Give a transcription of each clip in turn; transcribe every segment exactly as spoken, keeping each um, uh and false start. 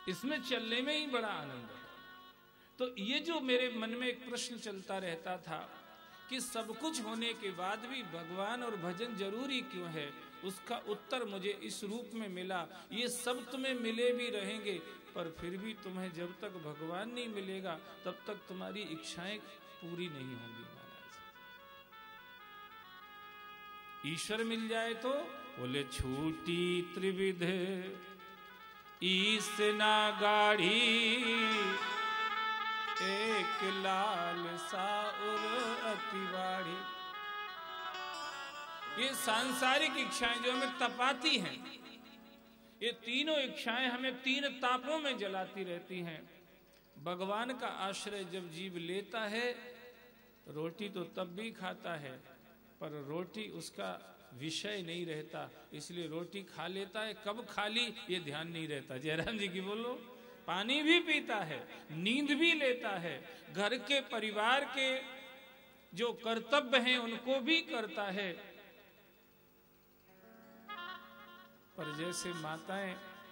इसमें चलने में ही बड़ा आनंद है। तो ये जो मेरे मन में एक प्रश्न चलता रहता था कि सब कुछ होने के बाद भी भगवान और भजन जरूरी क्यों है, उसका उत्तर मुझे इस रूप में मिला। ये सब तुम्हें मिले भी रहेंगे, पर फिर भी तुम्हें जब तक भगवान नहीं मिलेगा तब तक तुम्हारी इच्छाएं पूरी नहीं होंगी महाराज। ईश्वर मिल जाए तो बोले छूटी त्रिविध ईस ना गाढ़ी, एक लाल साउर अतिवाड़ी। ये सांसारिक इच्छाएं जो हमें तपाती हैं, ये तीनों इच्छाएं हमें तीन तापों में जलाती रहती हैं। भगवान का आश्रय जब जीव लेता है, रोटी तो तब भी खाता है, पर रोटी उसका विषय नहीं रहता, इसलिए रोटी खा लेता है। कब खा ली ये ध्यान नहीं रहता। जयराम जी की बोलो। पानी भी पीता है, नींद भी लेता है, घर के परिवार के जो कर्तव्य हैं उनको भी करता है। पर जैसे माताएं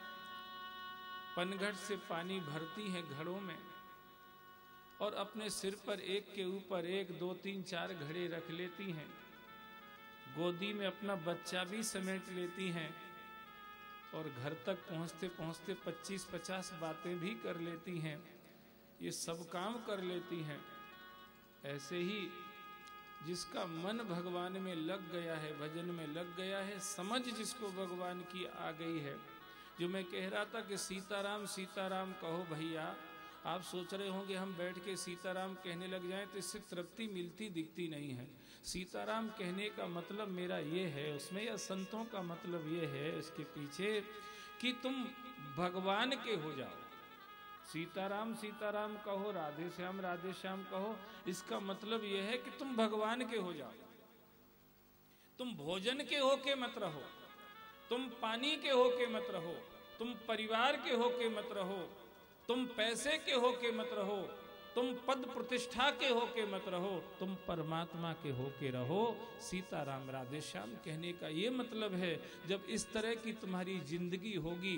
पनघट से पानी भरती हैं घड़ों में और अपने सिर पर एक के ऊपर एक दो तीन चार घड़े रख लेती हैं, गोदी में अपना बच्चा भी समेट लेती हैं और घर तक पहुंचते पहुंचते पच्चीस पचास बातें भी कर लेती हैं, ये सब काम कर लेती हैं। ऐसे ही जिसका मन भगवान में लग गया है, भजन में लग गया है, समझ जिसको भगवान की आ गई है। जो मैं कह रहा था कि सीताराम सीताराम कहो भैया, आप सोच रहे होंगे हम बैठ के सीताराम कहने लग जाएं तो इससे तृप्ति मिलती दिखती नहीं है। सीताराम कहने का मतलब मेरा ये है उसमें, या संतों का मतलब ये है इसके पीछे कि तुम भगवान के हो जाओ। सीताराम सीताराम कहो, राधे श्याम राधे श्याम कहो, इसका मतलब यह है कि तुम भगवान के हो जाओ। तुम भोजन के होके मत रहो, तुम पानी के होके मत रहो, तुम परिवार के होके मत रहो, तुम पैसे के होके मत रहो, तुम पद प्रतिष्ठा के होके मत रहो, तुम परमात्मा के होके रहो। सीताराम राधे श्याम कहने का ये मतलब है। जब इस तरह की तुम्हारी जिंदगी होगी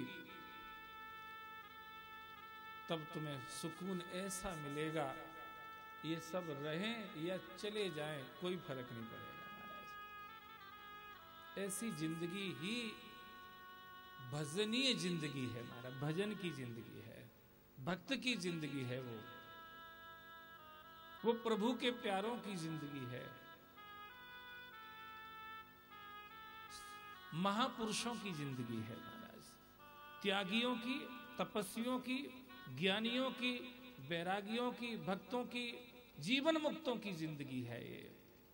तब तुम्हें सुकून ऐसा मिलेगा, ये सब रहें या चले जाएं कोई फर्क नहीं पड़ेगा महाराज। ऐसी जिंदगी ही भजनीय जिंदगी है महाराज, भजन की जिंदगी है, भक्त की जिंदगी है, वो वो प्रभु के प्यारों की जिंदगी है, महापुरुषों की जिंदगी है महाराज, त्यागियों की, तपस्वियों की, ज्ञानियों की, वैरागियों की, भक्तों की, जीवन मुक्तों की जिंदगी है ये।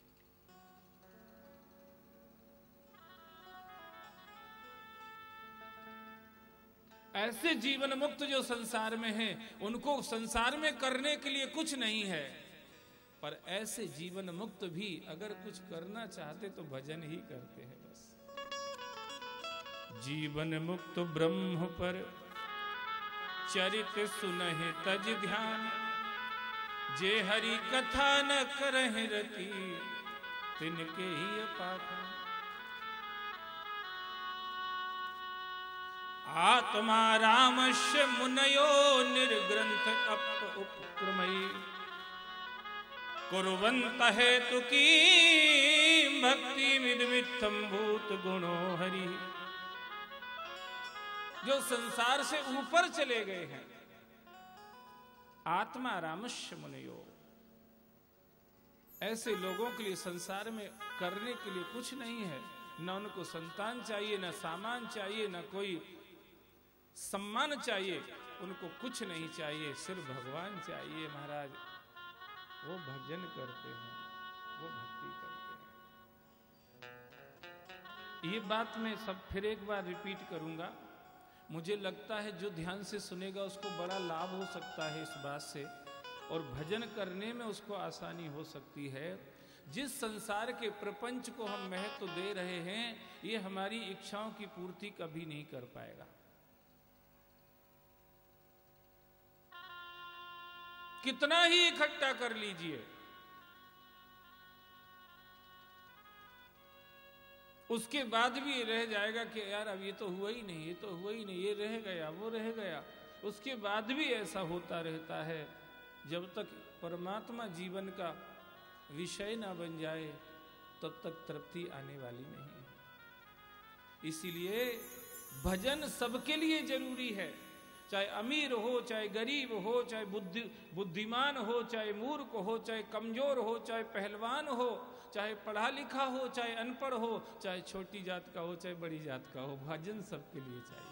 ऐसे जीवन मुक्त जो संसार में हैं, उनको संसार में करने के लिए कुछ नहीं है, पर ऐसे जीवन मुक्त भी अगर कुछ करना चाहते तो भजन ही करते हैं बस। जीवन मुक्त ब्रह्म पर चरित सुनहि तज ध्यान, जे हरि कथा न करहि रति तिनके ही अपाखान। आत्मा रामस्य मुनयो निर्ग्रंथ अप उपक्रमयी, कुर्वन्त हेतु की भक्ति विदमित्थम भूत गुणो हरि। जो संसार से ऊपर चले गए हैं, आत्मा रामस्य मुनयो, ऐसे लोगों के लिए संसार में करने के लिए कुछ नहीं है। न उनको संतान चाहिए, न सामान चाहिए, न कोई सम्मान चाहिए, उनको कुछ नहीं चाहिए, सिर्फ भगवान चाहिए महाराज। वो भजन करते हैं, वो भक्ति करते हैं। ये बात मैं सब फिर एक बार रिपीट करूंगा। मुझे लगता है जो ध्यान से सुनेगा उसको बड़ा लाभ हो सकता है इस बात से, और भजन करने में उसको आसानी हो सकती है। जिस संसार के प्रपंच को हम महत्व दे रहे हैं, ये हमारी इच्छाओं की पूर्ति कभी नहीं कर पाएगा। कितना ही इकट्ठा कर लीजिए, उसके बाद भी रह जाएगा कि यार अब ये तो हुआ ही नहीं, ये तो हुआ ही नहीं, ये रह गया, वो रह गया। उसके बाद भी ऐसा होता रहता है। जब तक परमात्मा जीवन का विषय ना बन जाए तब तक तृप्ति आने वाली नहीं है। इसीलिए भजन सबके लिए जरूरी है, चाहे अमीर हो, चाहे गरीब हो, चाहे बुद्धि बुद्धिमान हो, चाहे मूर्ख हो, चाहे कमजोर हो, चाहे पहलवान हो, चाहे पढ़ा लिखा हो, चाहे अनपढ़ हो, चाहे छोटी जात का हो, चाहे बड़ी जात का हो, भजन सबके लिए चाहिए।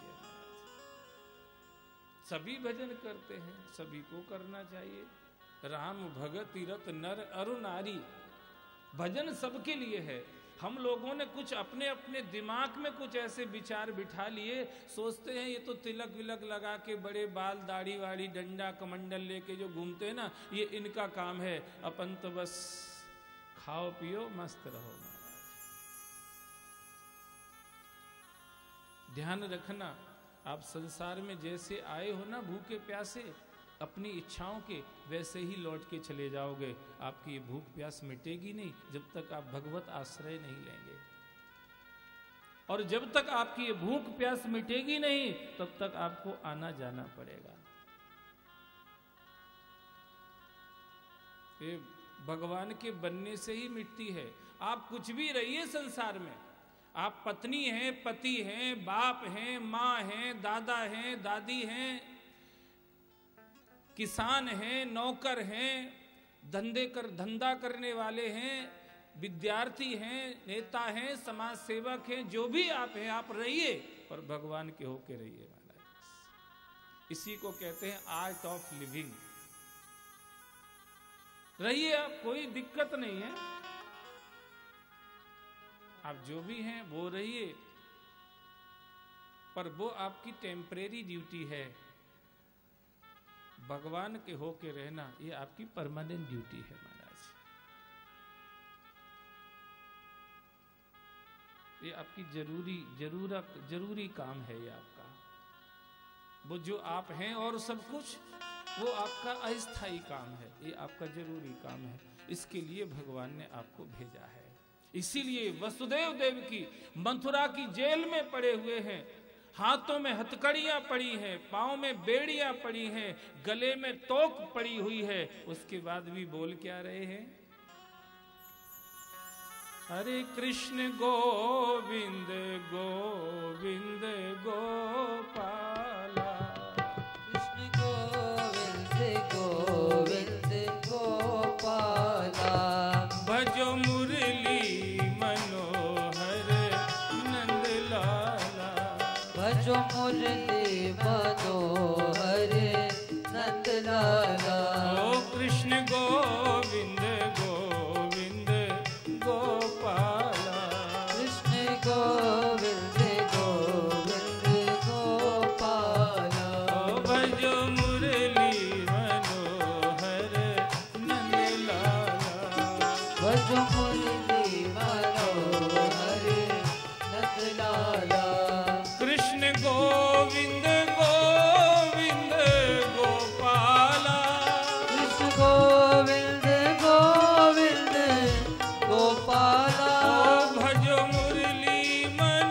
सभी भजन करते हैं, सभी को करना चाहिए। राम भगत तीरथ नर अरु नारी, भजन सबके लिए है। हम लोगों ने कुछ अपने अपने दिमाग में कुछ ऐसे विचार बिठा लिए, सोचते हैं ये तो तिलक विलक लगा के बड़े बाल दाढ़ी वाड़ी डंडा कमंडल लेके जो घूमते हैं ना, ये इनका काम है। अपन तो बस खाओ पियो मस्त रहो। ध्यान रखना, आप संसार में जैसे आए हो ना भूखे प्यासे, अपनी इच्छाओं के वैसे ही लौट के चले जाओगे। आपकी ये भूख प्यास मिटेगी नहीं जब तक आप भगवत आश्रय नहीं लेंगे, और जब तक आपकी ये भूख प्यास मिटेगी नहीं तब तक आपको आना जाना पड़ेगा। ये भगवान के बनने से ही मिटती है। आप कुछ भी रहिए संसार में, आप पत्नी हैं, पति हैं, बाप हैं, माँ हैं, दादा हैं, दादी हैं, किसान हैं, नौकर हैं, धंधे कर धंधा करने वाले हैं, विद्यार्थी हैं, नेता हैं, समाज सेवक हैं, जो भी आप हैं, आप रहिए पर भगवान के होके रहिए महाराज। इसी को कहते हैं आर्ट ऑफ लिविंग। रहिए आप, कोई दिक्कत नहीं है, आप जो भी हैं वो रहिए, पर वो आपकी टेम्परेरी ड्यूटी है। भगवान के होके रहना ये आपकी परमानेंट ड्यूटी है महाराज। ये आपकी जरूरी जरूरत जरूरी काम है ये आपका। वो जो आप हैं और सब कुछ वो आपका अस्थाई काम है, ये आपका जरूरी काम है। इसके लिए भगवान ने आपको भेजा है। इसीलिए वसुदेव देव की मथुरा की जेल में पड़े हुए हैं, हाथों में हथकड़ियां पड़ी हैं, पांव में बेड़ियां पड़ी हैं, गले में तोक पड़ी हुई है, उसके बाद भी बोल क्या रहे हैं? हरे कृष्ण गोविंद गोविंद गोपाला, कृष्ण गोविंद गोविंद गोपाला, भजो मुरली मनोहर नंद लाला, भजो मुरली मनोहर नंद लाला। ओ कृष्ण गोविंद गोविंद गोपाला, कृष्ण गोविंद गोविंद गोपाला, ओ भजो मुरली मनोहर नंद लाला, भजो मुरली मनोहर नंद लाला। कृष्ण गोविंद गोविंद गोपाला, कृष्ण गोविंद गोविंद गोपाला, ओ भजो मुरली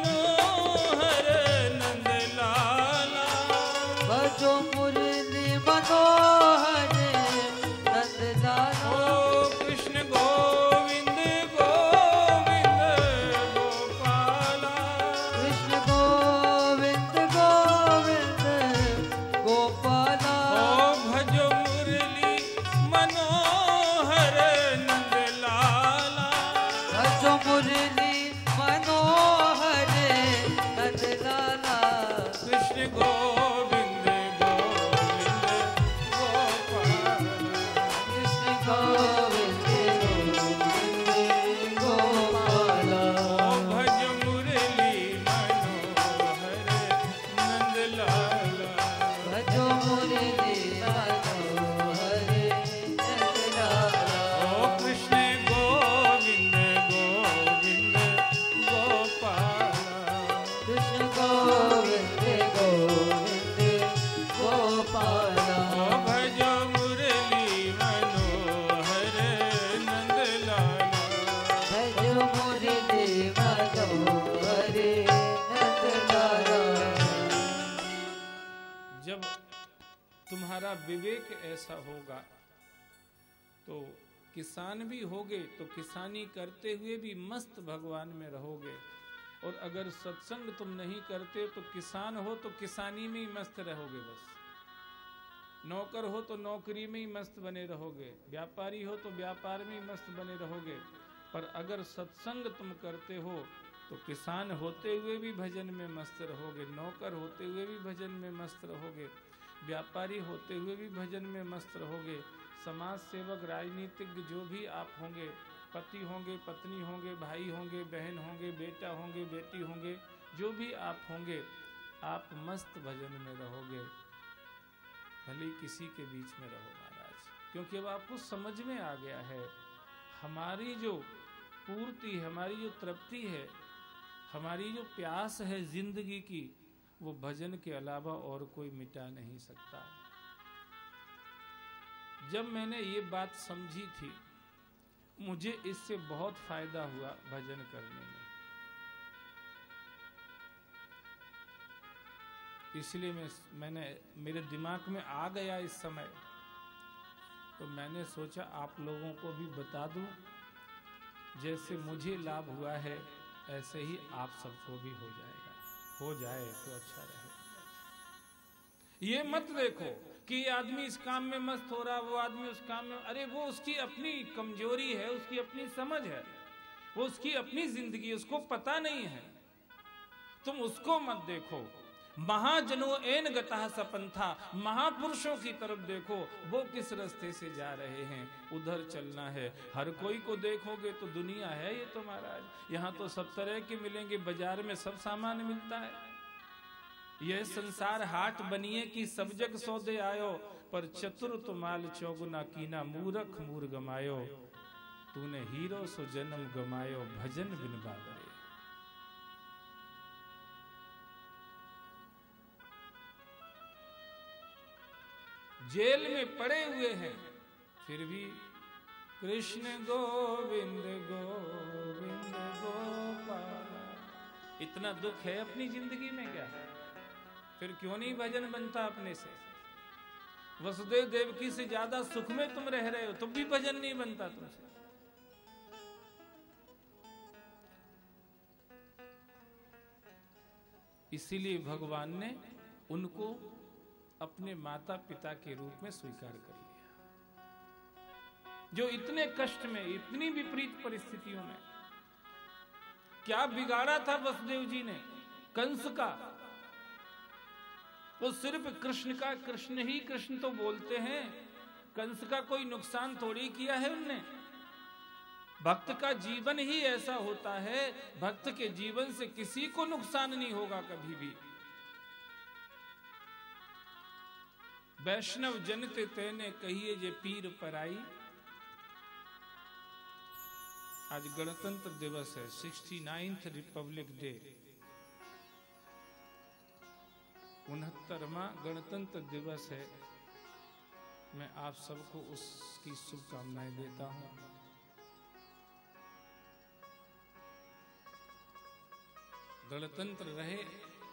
मनोहर नंद लाला, भजो मुरली मनोहर नंद लाला। ओ कृष्ण गोविंद गोविंद गोपाला, कृष्ण गोविंद गोविंद गोपाला, ओ भजो मुरली मनोहर नंद लाला, भजो मुरली मनोहर नंद लाला। कृष्ण गोविंद गोविंद गोपाला, कृष्ण गोविंद गोविंद गोपाला, ओ भज मुरली मनोहर नंद लाला, भजो मुरली मनोहर नंद लाला। ओ कृष्ण गोविंद गोविंद गोपाला, कृष्ण गोविंद गोविंद गोपाला, ओ भज मुरली मनोहर नंद लाला। भजो मुरली मनोहर नंद लाला। जब तुम्हारा विवेक ऐसा होगा तो किसान भी होगे तो किसानी करते हुए भी मस्त भगवान में रहोगे, और अगर सत्संग तुम नहीं करते तो किसान हो तो किसानी में ही मस्त रहोगे, बस नौकर हो तो नौकरी में ही मस्त बने रहोगे, व्यापारी हो तो व्यापार में ही मस्त बने रहोगे। पर अगर सत्संग तुम करते हो तो किसान होते हुए भी भजन में मस्त रहोगे, नौकर होते हुए भी भजन में मस्त रहोगे, व्यापारी होते हुए भी भजन में मस्त रहोगे, समाज सेवक राजनीतिज्ञ जो भी आप होंगे, पति होंगे, पत्नी होंगे, भाई होंगे, बहन होंगे, बेटा होंगे, बेटी होंगे, जो भी आप होंगे, आप मस्त भजन में रहोगे, भले किसी के बीच में रहो महाराज। क्योंकि अब आपको समझ में आ गया है हमारी जो पूर्ति, हमारी जो तृप्ति है, हमारी जो प्यास है जिंदगी की, वो भजन के अलावा और कोई मिटा नहीं सकता। जब मैंने ये बात समझी थी, मुझे इससे बहुत फायदा हुआ भजन करने में। इसलिए मैं मैंने मेरे दिमाग में आ गया इस समय, तो मैंने सोचा आप लोगों को भी बता दूं, जैसे मुझे लाभ हुआ है ऐसे ही आप सबको भी हो जाएगा, हो जाए तो अच्छा रहेगा। ये मत देखो कि ये आदमी इस काम में मस्त हो रहा, वो आदमी उस काम में, अरे वो उसकी अपनी कमजोरी है, उसकी अपनी समझ है, वो उसकी अपनी जिंदगी, उसको पता नहीं है, तुम उसको मत देखो। महाजनो एन गतः सपंथा, महापुरुषों की तरफ देखो, वो किस रास्ते से जा रहे हैं, उधर चलना है। हर कोई को देखोगे तो दुनिया है ये तो महाराज, यहाँ तो सब तरह के मिलेंगे, बाजार में सब सामान मिलता है। यह संसार हाट बनिए कि सब जग सौदे आयो, पर चतुर तो माल चौगुना कीना, मूरख मूर गमायो, तूने हीरो सो जन्म गमायो, भजन बिन बाबरे। जेल में पड़े हुए हैं फिर भी कृष्ण गोविंद गोविंद गोपाल। इतना दुख है अपनी जिंदगी में क्या, फिर क्यों नहीं भजन बनता अपने से? वसुदेव देवकी से ज्यादा सुख में तुम रह रहे हो, तुम भी भजन नहीं बनता तुमसे। इसीलिए भगवान ने उनको अपने माता पिता के रूप में स्वीकार कर लिया, जो इतने कष्ट में, इतनी विपरीत परिस्थितियों में। क्या बिगाड़ा था वसुदेव जी ने कंस का? वो सिर्फ कृष्ण का, कृष्ण ही कृष्ण तो बोलते हैं, कंस का कोई नुकसान थोड़ी किया है उनने। भक्त का जीवन ही ऐसा होता है, भक्त के जीवन से किसी को नुकसान नहीं होगा कभी भी। वैष्णव जनते तेने कहिए जे पीर पराई। आज गणतंत्र दिवस है, सिक्सटी नाइन्थ रिपब्लिक डे, उनहत्तरवां गणतंत्र दिवस है। मैं आप सबको उसकी शुभकामनाएं देता हूं। गणतंत्र रहे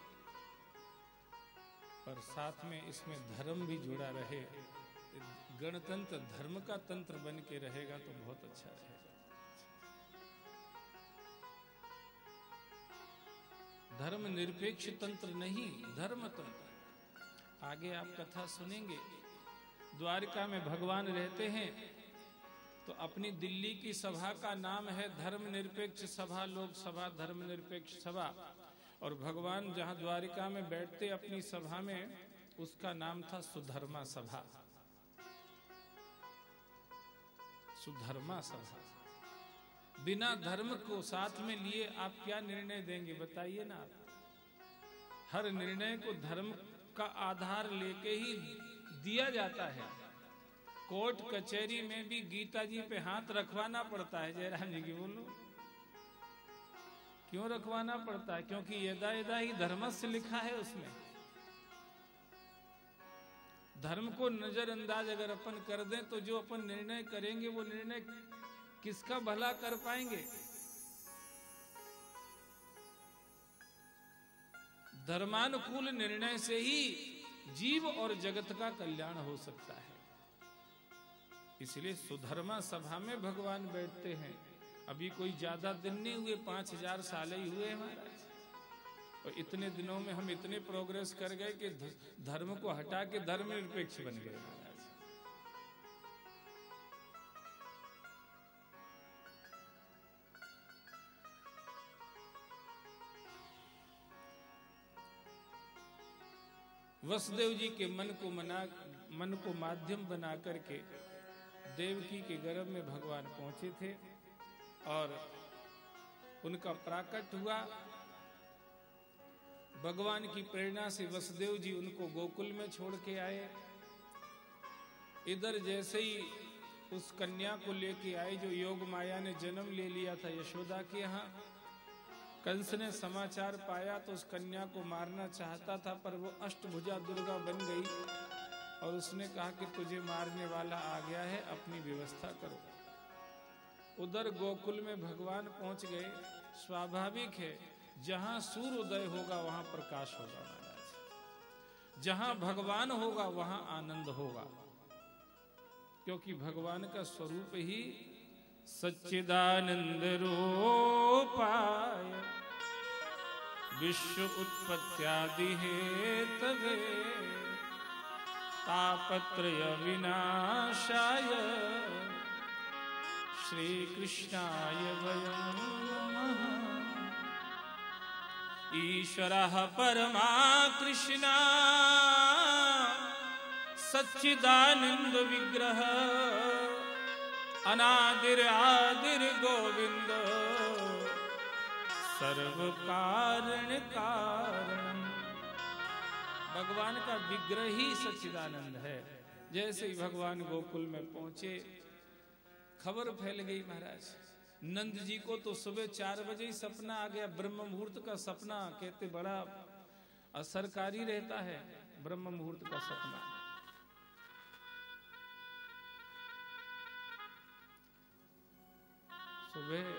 पर साथ में इसमें धर्म भी जुड़ा रहे। गणतंत्र धर्म का तंत्र बन के रहेगा तो बहुत अच्छा रहेगा। धर्म निरपेक्ष तंत्र नहीं, धर्म तंत्र। आगे आप कथा सुनेंगे, द्वारका में भगवान रहते हैं तो अपनी दिल्ली की सभा का नाम है धर्म निरपेक्ष सभा, लोकसभा धर्म निरपेक्ष सभा। और भगवान जहां द्वारिका में बैठते अपनी सभा में, उसका नाम था सुधर्मा सभा। सुधर्मा सभा। बिना धर्म को साथ में लिए आप क्या निर्णय देंगे बताइए ना आप। हर निर्णय को धर्म का आधार लेके ही दिया जाता है। कोर्ट कचहरी में भी गीता जी पे हाथ रखवाना पड़ता है। जयराम जी की बोलो, क्यों रखवाना पड़ता है? क्योंकि यदा यदा ही धर्मस्य लिखा है उसमें। धर्म को नजरअंदाज अगर अपन कर दें तो जो अपन निर्णय करेंगे वो निर्णय किसका भला कर पाएंगे? धर्मानुकूल निर्णय से ही जीव और जगत का कल्याण हो सकता है। इसलिए सुधर्मा सभा में भगवान बैठते हैं। अभी कोई ज्यादा दिन नहीं हुए, पांच हजार साल ही हुए महाराज, और इतने दिनों में हम इतने प्रोग्रेस कर गए कि धर्म को हटा के धर्म निरपेक्ष बन गए महाराज। वसुदेव जी के मन को मना मन को माध्यम बना करके देवकी के गर्भ में भगवान पहुंचे थे और उनका प्राकट हुआ। भगवान की प्रेरणा से वसुदेव जी उनको गोकुल में छोड़ के आए। इधर जैसे ही उस कन्या को लेके आए जो योग माया ने जन्म ले लिया था यशोदा के यहाँ, कंस ने समाचार पाया तो उस कन्या को मारना चाहता था, पर वो अष्टभुजा दुर्गा बन गई और उसने कहा कि तुझे मारने वाला आ गया है, अपनी व्यवस्था करो। उधर गोकुल में भगवान पहुंच गए। स्वाभाविक है, जहां सूर्योदय होगा वहां प्रकाश होगा महाराज, जहां भगवान होगा वहां आनंद होगा, क्योंकि भगवान का स्वरूप ही सच्चिदानंद रूपाय विश्व उत्पत्त्यादि हेतवे तापत्रय विनाशाय श्री कृष्णाय वयं नमः। ईश्वरः परमा कृष्णा सच्चिदानंद विग्रह अनादिर आदिर गोविंद सर्व कारण कारण। भगवान का विग्रह ही सच्चिदानंद है। जैसे ही भगवान गोकुल में पहुंचे, खबर फैल गई महाराज। नंद जी को तो सुबह चार बजे ही सपना आ गया। ब्रह्म मुहूर्त का सपना कहते बड़ा असरकारी रहता है, ब्रह्म मुहूर्त का सपना। सुबह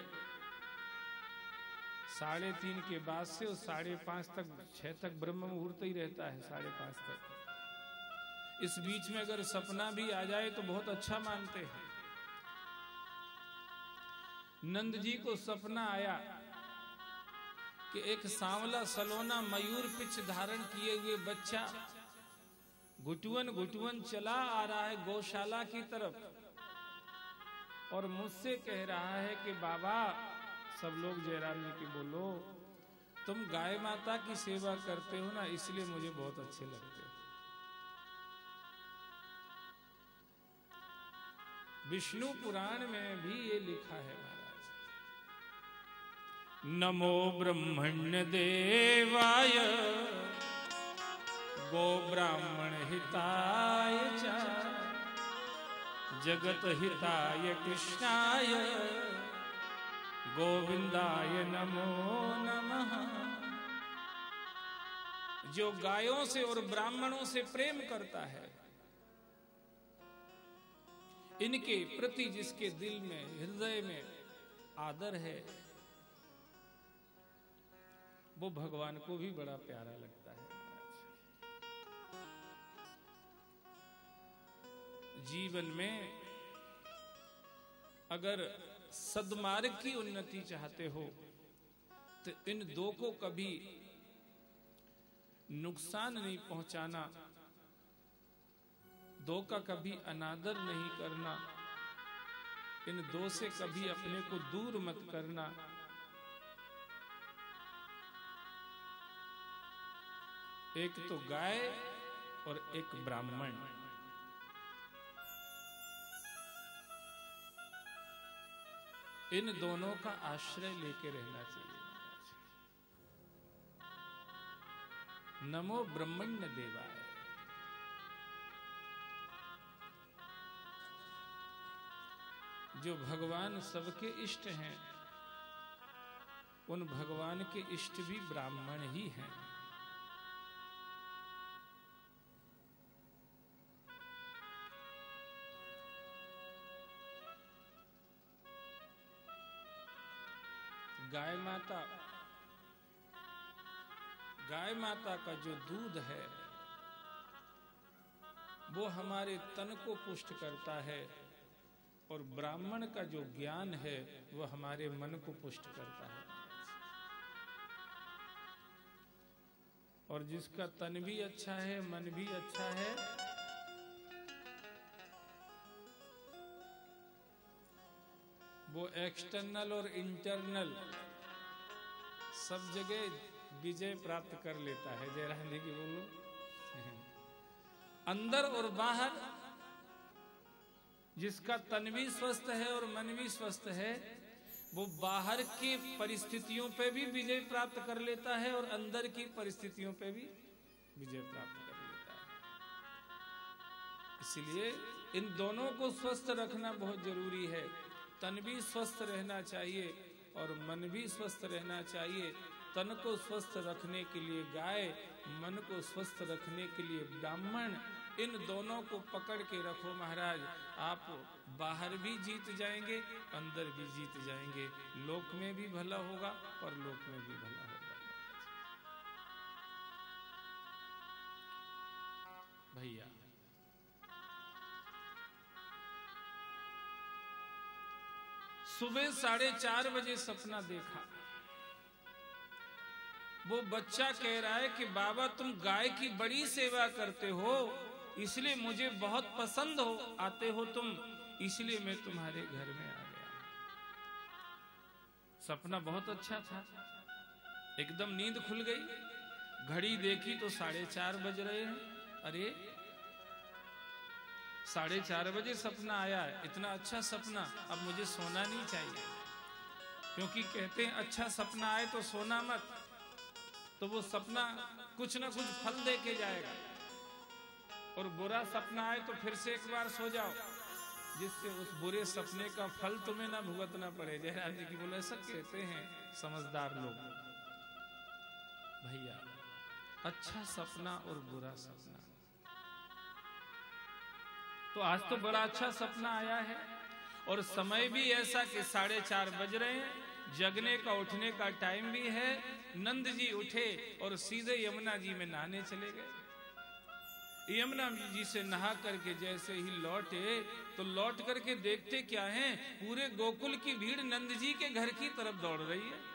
साढ़े तीन के बाद से और साढ़े पांच तक, छह तक ब्रह्म मुहूर्त ही रहता है, साढ़े पांच तक। इस बीच में अगर सपना भी आ जाए तो बहुत अच्छा मानते हैं। नंद जी को सपना आया कि एक सांवला सलोना मयूर पिछ धारण किए हुए बच्चा घुटुवन घुटुवन चला आ रहा है गौशाला की तरफ और मुझसे कह रहा है कि बाबा, सब लोग जयराम जी की बोलो, तुम गाय माता की सेवा करते हो ना, इसलिए मुझे बहुत अच्छे लगते हो। विष्णु पुराण में भी ये लिखा है महाराज, नमो ब्रह्मण्य देवाय गो ब्राह्मण हिताय च जगत हिताय कृष्णाय गोविंदाय नमो नमः। जो गायों से और ब्राह्मणों से प्रेम करता है, इनके प्रति जिसके दिल में, हृदय में आदर है, वो भगवान को भी बड़ा प्यारा लगता है। जीवन में अगर सद्मार्ग की उन्नति चाहते हो तो इन दो को कभी नुकसान नहीं पहुंचाना, दो का कभी अनादर नहीं करना, इन दो से कभी अपने को दूर मत करना। एक तो गाय और एक ब्राह्मण, इन दोनों का आश्रय लेके रहना चाहिए। नमो ब्रह्मण्य देवाय। जो भगवान सबके इष्ट हैं, उन भगवान के इष्ट भी ब्राह्मण ही हैं। गाय माता गाय माता का जो दूध है वो हमारे तन को पुष्ट करता है, और ब्राह्मण का जो ज्ञान है वो हमारे मन को पुष्ट करता है। और जिसका तन भी अच्छा है, मन भी अच्छा है, वो एक्सटर्नल और इंटरनल सब जगह विजय प्राप्त कर लेता है। जयराम जी की बोलो। अंदर और बाहर जिसका तन भी स्वस्थ है और मन भी स्वस्थ है, वो बाहर की परिस्थितियों पे भी विजय प्राप्त कर लेता है और अंदर की परिस्थितियों पे भी विजय प्राप्त कर लेता है। इसलिए इन दोनों को स्वस्थ रखना बहुत जरूरी है। तन भी स्वस्थ रहना चाहिए और मन भी स्वस्थ रहना चाहिए। तन को स्वस्थ रखने के लिए गाय, मन को स्वस्थ रखने के लिए ब्राह्मण, इन दोनों को पकड़ के रखो महाराज। आप बाहर भी जीत जाएंगे, अंदर भी जीत जाएंगे। लोक में भी भला होगा और लोक में भी भला होगा। भैया सुबह साढ़े चार बजे सपना देखा। वो बच्चा कह रहा है कि बाबा तुम गाय की बड़ी सेवा करते हो, इसलिए मुझे बहुत पसंद हो आते हो तुम, इसलिए मैं तुम्हारे घर में आ गया। सपना बहुत अच्छा था। एकदम नींद खुल गई। घड़ी देखी तो साढ़े चार बज रहे हैं। अरे साढ़े चार बजे सपना आया, इतना अच्छा सपना, अब मुझे सोना नहीं चाहिए। क्योंकि कहते हैं अच्छा सपना आए तो सोना मत, तो वो सपना कुछ ना कुछ फल दे के जाएगा। और बुरा सपना आए तो फिर से एक बार सो जाओ, जिससे उस बुरे सपने का फल तुम्हें ना भुगतना पड़े। जयराम जी की बोले ऐसा कहते हैं समझदार लोग। भैया अच्छा सपना और बुरा सपना, तो आज तो बड़ा अच्छा सपना आया है और समय भी ऐसा कि साढ़े चार बज रहे हैं, जगने का उठने का टाइम भी है। नंद जी उठे और सीधे यमुना जी में नहाने चले गए। यमुना जी से नहा करके जैसे ही लौटे तो लौट करके देखते क्या है, पूरे गोकुल की भीड़ नंद जी के घर की तरफ दौड़ रही है।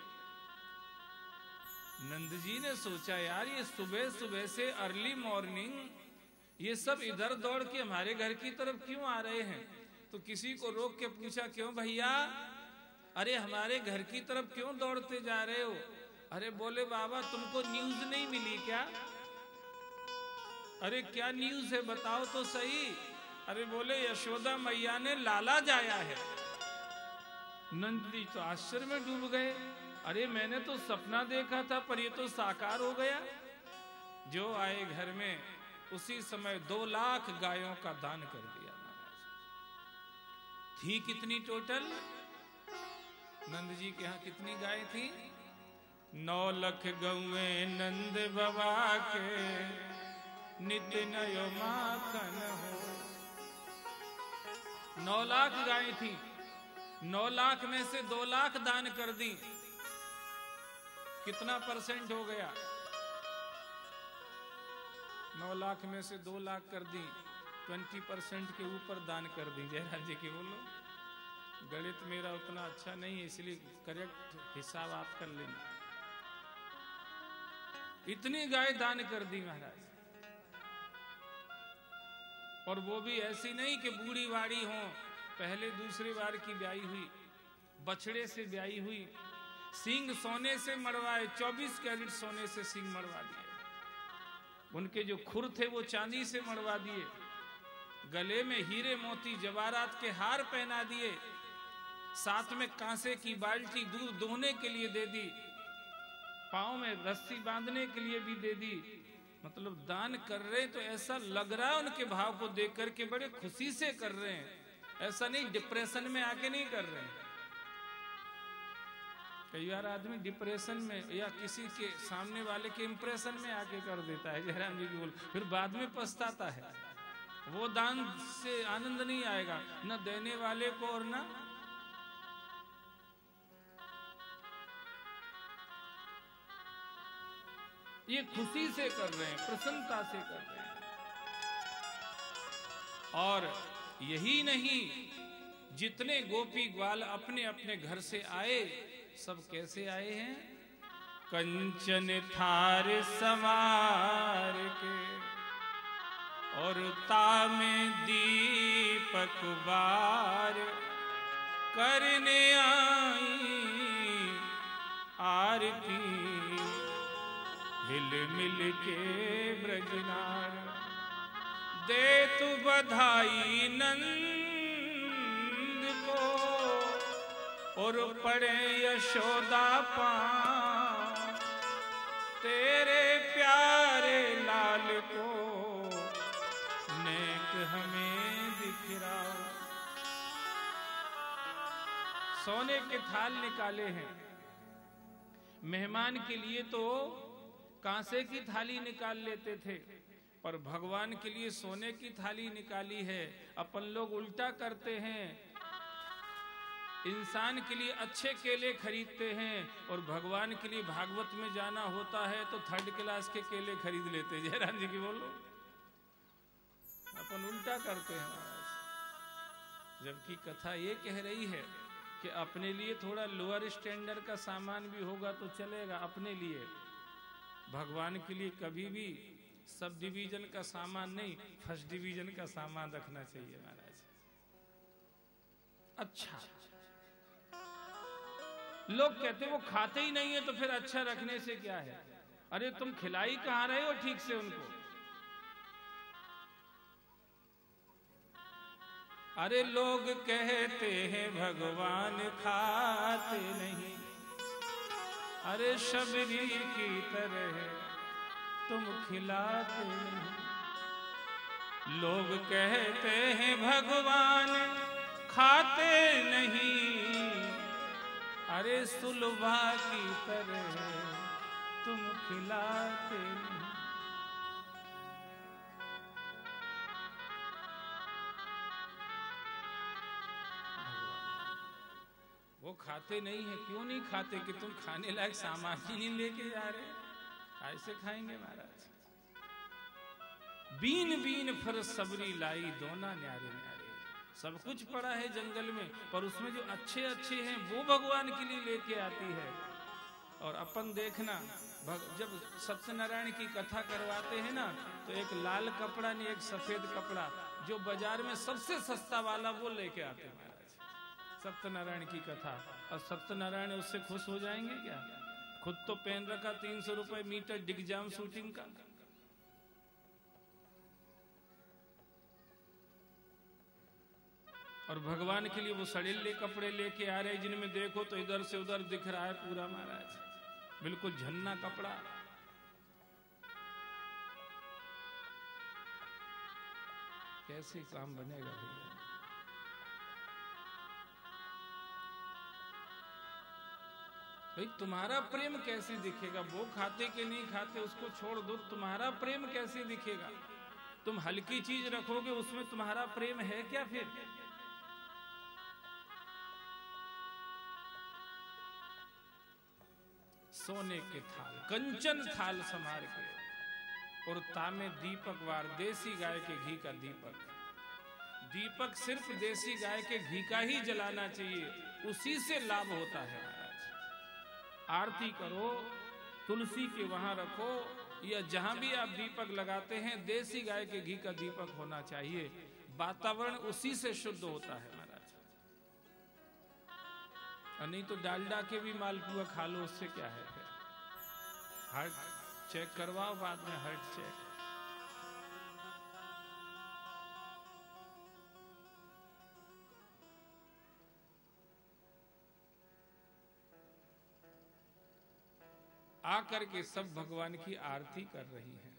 नंद जी ने सोचा यार ये सुबह सुबह से अर्ली मॉर्निंग ये सब इधर दौड़ के हमारे घर की तरफ क्यों आ रहे हैं। तो किसी को रोक के पूछा क्यों भैया, अरे हमारे घर की तरफ क्यों दौड़ते जा रहे हो। अरे बोले बाबा तुमको न्यूज नहीं मिली क्या। अरे क्या न्यूज है बताओ तो सही। अरे बोले यशोदा मैया ने लाला जाया है। नंद जी तो आश्चर्य में डूब गए। अरे मैंने तो सपना देखा था पर ये तो साकार हो गया। जो आए घर में उसी समय दो लाख गायों का दान कर दिया महाराज। थी कितनी टोटल, नंद जी के यहाँ कितनी गाय थी। नौ लख गौएं नंद बाबा के, नित्य नयो माखन हो। नौ लाख गाय थी, नौ लाख में से दो लाख दान कर दी। कितना परसेंट हो गया। नौ लाख में से दो लाख कर दी, ट्वेंटी परसेंट के ऊपर दान कर दी। जयराज जी की बोलो। गणित मेरा उतना अच्छा नहीं है इसलिए करेक्ट हिसाब आप कर लेना। इतनी गाय दान कर दी महाराज। और वो भी ऐसी नहीं कि बूढ़ी वाड़ी हो, पहले दूसरी बार की ब्याई हुई, बछड़े से ब्याई हुई, सींग सोने से मड़वाए, चौबीस कैरेट सोने से सींग मड़वा दिए। उनके जो खुर थे वो चांदी से मड़वा दिए। गले में हीरे मोती जवाहरात के हार पहना दिए। साथ में कांसे की बाल्टी दूध दोहने के लिए दे दी। पांव में रस्सी बांधने के लिए भी दे दी। मतलब दान कर रहे तो ऐसा लग रहा है उनके भाव को देख करके बड़े खुशी से कर रहे हैं। ऐसा नहीं डिप्रेशन में आके नहीं कर रहे हैं। कई बार आदमी डिप्रेशन में या किसी के सामने वाले के इंप्रेशन में आके कर देता है। जयराम जी की बोल, फिर बाद में पछताता है। वो दान से आनंद नहीं आएगा, न देने वाले को और न ये खुशी से कर रहे हैं, प्रसन्नता से कर रहे हैं। और यही नहीं, जितने गोपी ग्वाल अपने अपने घर से आए, सब कैसे आए हैं? कंचन थार समार के और तामे दीपक बार, करने आई आरती हिल मिल के ब्रजनार। दे तू बधाई नंद को और पड़े यशोदा पाँव, तेरे प्यारे लाल को नेक हमें दिखराओ। सोने के थाल निकाले हैं। मेहमान के लिए तो कांसे की थाली निकाल लेते थे, पर भगवान के लिए सोने की थाली निकाली है। अपन लोग उल्टा करते हैं, इंसान के लिए अच्छे केले खरीदते हैं और भगवान के लिए भागवत में जाना होता है तो थर्ड क्लास के केले खरीद लेते हैं। जयराम जी की बोलो, अपन उल्टा करते हैं महाराज। जबकि कथा ये कह रही है कि अपने लिए थोड़ा लोअर स्टैंडर्ड का सामान भी होगा तो चलेगा, अपने लिए। भगवान के लिए कभी भी सब डिवीजन का सामान नहीं, फर्स्ट डिवीजन का सामान रखना चाहिए महाराज। अच्छा, लोग कहते वो खाते ही नहीं है तो फिर अच्छा रखने से क्या है? अरे तुम खिलाई कहां रहे हो ठीक से उनको? अरे लोग कहते हैं भगवान खाते नहीं, अरे शबरी की तरह तुम खिलाते नहीं। लोग कहते हैं भगवान खाते नहीं, अरे सुलभा की तरह तुम खिलाते नहीं। वो खाते नहीं है, क्यों नहीं खाते? कि तुम खाने लायक सामान ही नहीं लेके जा रहे, ऐसे खाएंगे महाराज। बीन बीन फर सबरी लाई दोना न्यारे न्यारे। सब कुछ पड़ा है जंगल में, पर उसमें जो अच्छे अच्छे हैं वो भगवान के लिए लेके आती है। और अपन देखना, जब सत्यनारायण की कथा करवाते हैं ना, तो एक लाल कपड़ा नहीं एक सफेद कपड़ा, जो बाजार में सबसे सस्ता वाला वो लेके आते हैं महाराज सत्यनारायण की कथा। और सत्यनारायण उससे खुश हो जाएंगे क्या? खुद तो पहन रखा तीन सौ रुपए मीटर डिगजाम शूटिंग का। और भगवान के लिए वो सड़ेले कपड़े लेके आ रहे, जिनमें देखो तो इधर से उधर दिख रहा है पूरा महाराज, बिल्कुल झन्ना कपड़ा। कैसे काम बनेगा भैया? भाई तुम्हारा प्रेम कैसे दिखेगा? वो खाते के नहीं खाते उसको छोड़ दो, तुम्हारा प्रेम कैसे दिखेगा? तुम हल्की चीज रखोगे, उसमें तुम्हारा प्रेम है क्या फिर? सोने के थाल, कंचन थाल समार के और तामे दीपक वार, देसी गाय के घी का दीपक। दीपक सिर्फ देसी गाय के घी का ही जलाना चाहिए, उसी से लाभ होता है महाराज। आरती करो, तुलसी के वहां रखो, या जहां भी आप दीपक लगाते हैं देसी गाय के घी का दीपक होना चाहिए। वातावरण उसी से शुद्ध होता है महाराज। और नहीं तो डालडा के भी मालपुआ खा लो, उससे क्या है? फिर हार्ट चेक करवाओ, बाद में हार्ट चेक। आकर के सब भगवान की आरती कर रही हैं।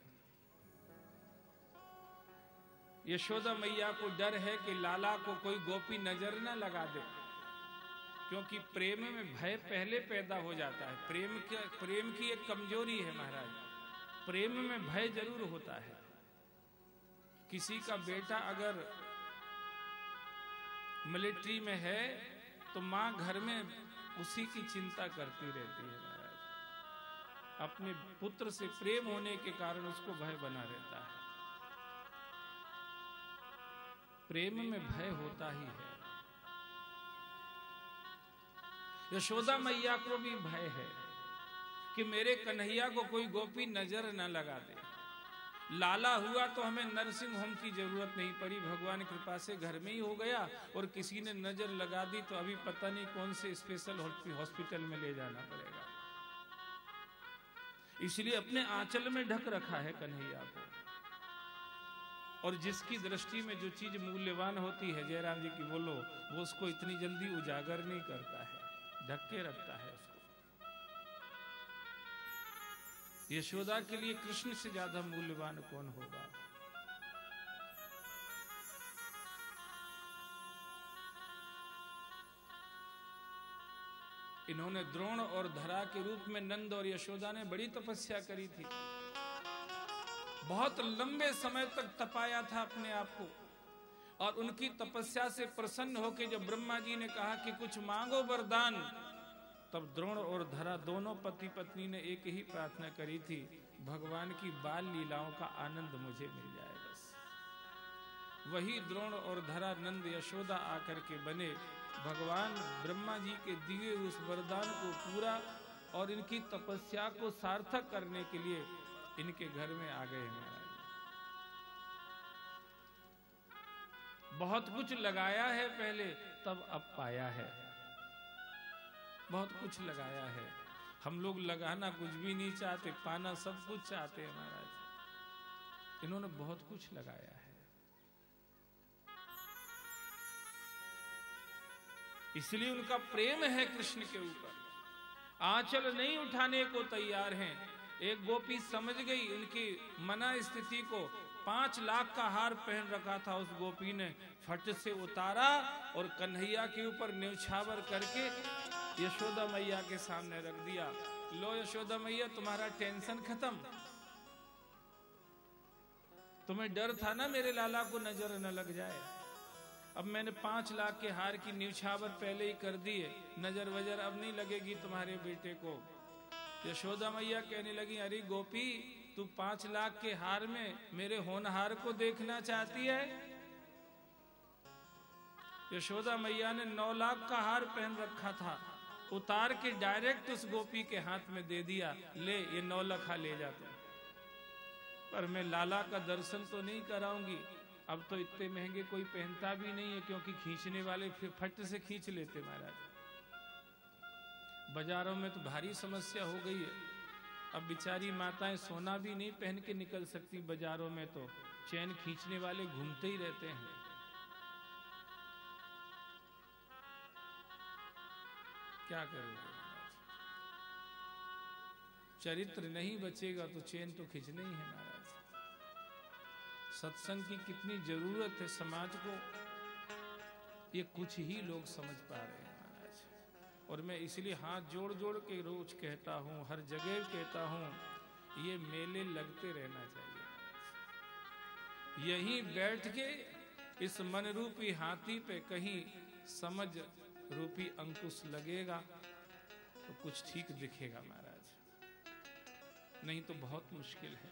यशोदा मैया को डर है कि लाला को कोई गोपी नजर न लगा दे, क्योंकि प्रेम में भय पहले पैदा हो जाता है। प्रेम की प्रेम की एक कमजोरी है महाराज, प्रेम में भय जरूर होता है। किसी का बेटा अगर मिलिट्री में है तो माँ घर में उसी की चिंता करती रहती है महाराज। अपने पुत्र से प्रेम होने के कारण उसको भय बना रहता है। प्रेम में भय होता ही है। यशोदा मैया को भी भय है कि मेरे कन्हैया को कोई गोपी नजर न लगा दे। लाला हुआ तो हमें नर्सिंग होम की जरूरत नहीं पड़ी, भगवान की कृपा से घर में ही हो गया, और किसी ने नजर लगा दी तो अभी पता नहीं कौन से स्पेशल हॉस्पिटल में ले जाना पड़ेगा। इसलिए अपने आंचल में ढक रखा है कन्हैया को। और जिसकी दृष्टि में जो चीज मूल्यवान होती है, जयराम जी की बोलो, वो उसको इतनी जल्दी उजागर नहीं करता है, ढक के रखता है उसको। यशोदा के लिए कृष्ण से ज्यादा मूल्यवान कौन होगा। इन्होंने द्रोण और धरा के रूप में नंद और यशोदा ने बड़ी तपस्या करी थी, बहुत लंबे समय तक तपाया था अपने आप को। और उनकी तपस्या से प्रसन्न होकर जब ब्रह्मा जी ने कहा कि कुछ मांगो वरदान, तब द्रोण और धरा दोनों पति पत्नी ने एक ही प्रार्थना करी थी, भगवान की बाल लीलाओं का आनंद मुझे मिल जाए बस। वही द्रोण और धरा नंद यशोदा आकर के बने भगवान ब्रह्मा जी के दिए उस वरदान को पूरा और इनकी तपस्या को सार्थक करने के लिए इनके घर में आ गए महाराज। बहुत कुछ लगाया है पहले, तब अब पाया है। बहुत कुछ लगाया है। हम लोग लगाना कुछ भी नहीं चाहते, पाना सब कुछ चाहते हैं महाराज। इन्होंने बहुत कुछ लगाया है, इसलिए उनका प्रेम है कृष्ण के ऊपर। आंचल नहीं उठाने को तैयार हैं। एक गोपी समझ गई उनकी मना स्थिति को। पांच लाख का हार पहन रखा था उस गोपी ने, फट से उतारा और कन्हैया के ऊपर न्यौछावर करके यशोदा मैया के सामने रख दिया। लो यशोदा मैया, तुम्हारा टेंशन खत्म। तुम्हें डर था ना मेरे लाला को नजर न लग जाए, अब मैंने पांच लाख के हार की न्यौछावर पहले ही कर दी है, नजर वजर अब नहीं लगेगी तुम्हारे बेटे को। यशोदा मैया कहने लगी, अरे गोपी, तू पांच लाख के हार में मेरे होनहार को देखना चाहती है। यशोदा मैया ने नौ लाख का हार पहन रखा था, उतार के डायरेक्ट उस गोपी के हाथ में दे दिया, ले ये नौ लखा ले जा तुम। पर मैं लाला का दर्शन तो नहीं कराऊंगी, अब तो इतने महंगे कोई पहनता भी नहीं है, क्योंकि खींचने वाले फिर फट से खींच लेते महाराज। बाजारों में तो भारी समस्या हो गई है। अब बेचारी माताएं सोना भी नहीं पहन के निकल सकती बाजारों में, तो चैन खींचने वाले घूमते ही रहते हैं। क्या करोगे, चरित्र नहीं बचेगा तो चैन तो खींचना ही है महाराज। सत्संग की कितनी जरूरत है समाज को, ये कुछ ही लोग समझ पा रहे हैं महाराज। और मैं इसलिए हाथ जोड़ जोड़ के रोज कहता हूं, हर जगह कहता हूं, ये मेले लगते रहना चाहिए। यहीं बैठ के इस मन रूपी हाथी पे कहीं समझ रूपी अंकुश लगेगा तो कुछ ठीक दिखेगा महाराज, नहीं तो बहुत मुश्किल है।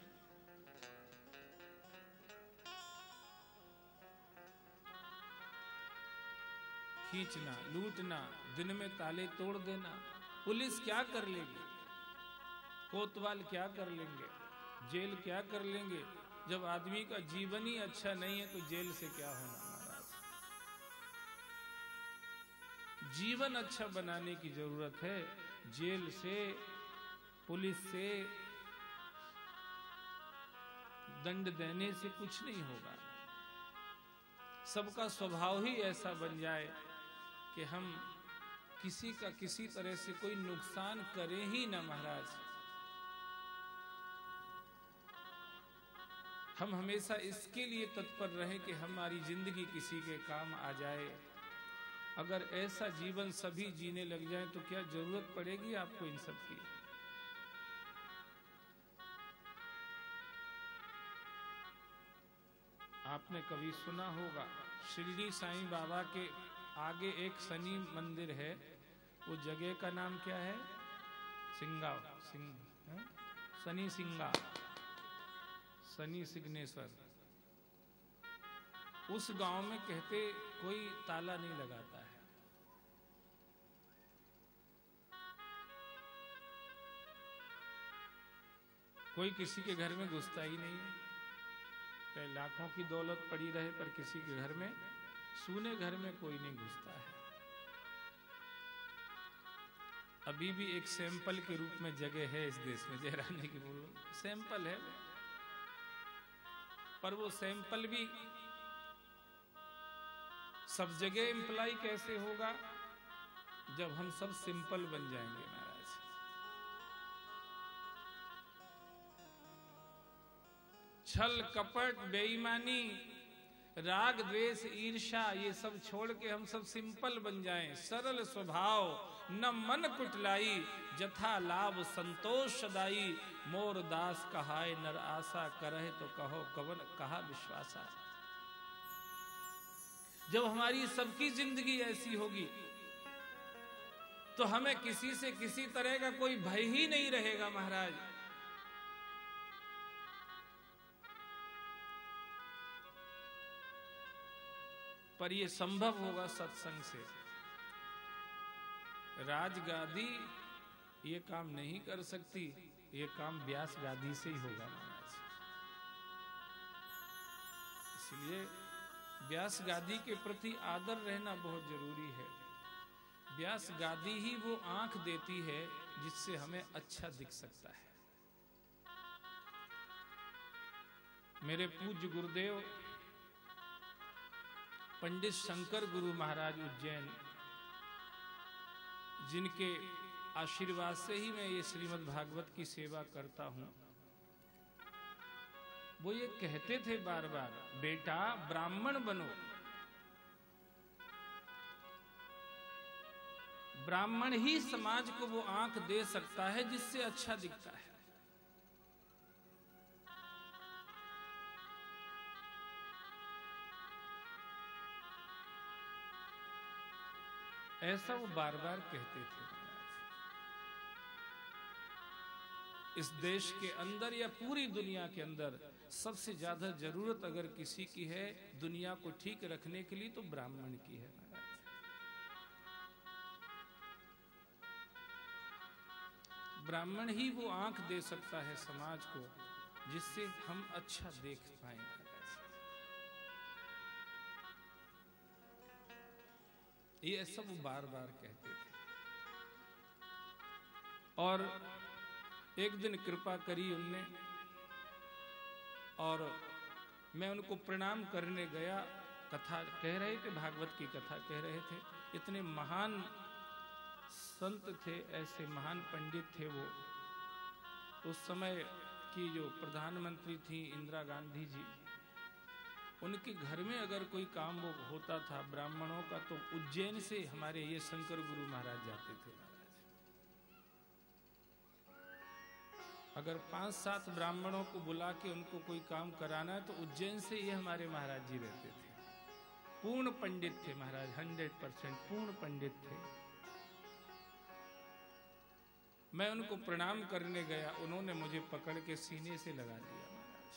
खींचना, लूटना, दिन में ताले तोड़ देना, पुलिस क्या कर लेगी, कोतवाल क्या कर लेंगे, जेल क्या कर लेंगे। जब आदमी का जीवन ही अच्छा नहीं है तो जेल से क्या होना महाराज। जीवन अच्छा बनाने की जरूरत है, जेल से, पुलिस से, दंड देने से कुछ नहीं होगा। सबका स्वभाव ही ऐसा बन जाए कि हम किसी का किसी तरह से कोई नुकसान करें ही ना महाराज। हम हमेशा इसके लिए तत्पर रहें कि हमारी जिंदगी किसी के काम आ जाए। अगर ऐसा जीवन सभी जीने लग जाएं तो क्या जरूरत पड़ेगी आपको इन सब की। आपने कभी सुना होगा शिरडी साईं बाबा के आगे एक शनि मंदिर है, वो जगह का नाम क्या है? सिंगा सिंग है? शनि सिंगा, शनि सिग्नेश्वर। उस गांव में कहते कोई ताला नहीं लगाता है। कोई किसी के घर में घुसता ही नहीं है। चाहे लाखों की दौलत पड़ी रहे पर किसी के घर में, सूने घर में कोई नहीं घुसता है। अभी भी एक सैंपल के रूप में जगह है इस देश में, जयरानी की बोलो सैंपल है, पर वो सैंपल भी सब जगह इंप्लाई कैसे होगा जब हम सब सिंपल बन जाएंगे महाराज। छल कपट बेईमानी राग द्वेष ईर्ष्या ये सब छोड़ के हम सब सिंपल बन जाएं। सरल स्वभाव न मन कुटलाई जथा लाभ संतोष सदाई। मोर दास कहाय नर आशा करहे तो कहो कवन कहा विश्वासा। जब हमारी सबकी जिंदगी ऐसी होगी तो हमें किसी से किसी तरह का कोई भय ही नहीं रहेगा महाराज। पर यह संभव होगा सत्संग से। राजगादी ये काम नहीं कर सकती, ये काम व्यास गादी से ही होगा महाराज। इसलिए व्यास गादी के प्रति आदर रहना बहुत जरूरी है। व्यास गादी ही वो आंख देती है जिससे हमें अच्छा दिख सकता है। मेरे पूज्य गुरुदेव पंडित शंकर गुरु महाराज उज्जैन, जिनके आशीर्वाद से ही मैं ये श्रीमद् भागवत की सेवा करता हूं, वो ये कहते थे बार बार, बेटा ब्राह्मण बनो। ब्राह्मण ही समाज को वो आंख दे सकता है जिससे अच्छा दिखता है। ऐसा वो बार बार कहते थे। इस देश के अंदर या पूरी दुनिया के अंदर सबसे ज्यादा जरूरत अगर किसी की है दुनिया को ठीक रखने के लिए तो ब्राह्मण की है महाराज। ब्राह्मण ही वो आंख दे सकता है समाज को जिससे हम अच्छा देख पाए महाराज। ये ऐसा वो बार बार कहते थे। और एक दिन कृपा करी उनने और मैं उनको प्रणाम करने गया। कथा कह रहे थे, भागवत की कथा कह रहे थे। इतने महान संत थे, ऐसे महान पंडित थे वो। उस समय की जो प्रधानमंत्री थी इंदिरा गांधी जी, उनके घर में अगर कोई काम वो होता था ब्राह्मणों का तो उज्जैन से हमारे ये शंकर गुरु महाराज जाते थे महाराज। अगर पांच सात ब्राह्मणों को बुला के उनको कोई काम कराना है तो उज्जैन से ये हमारे महाराज जी रहते थे। पूर्ण पंडित थे महाराज, हंड्रेड परसेंट पूर्ण पंडित थे। मैं उनको प्रणाम करने गया, उन्होंने मुझे पकड़ के सीने से लगा दिया महाराज।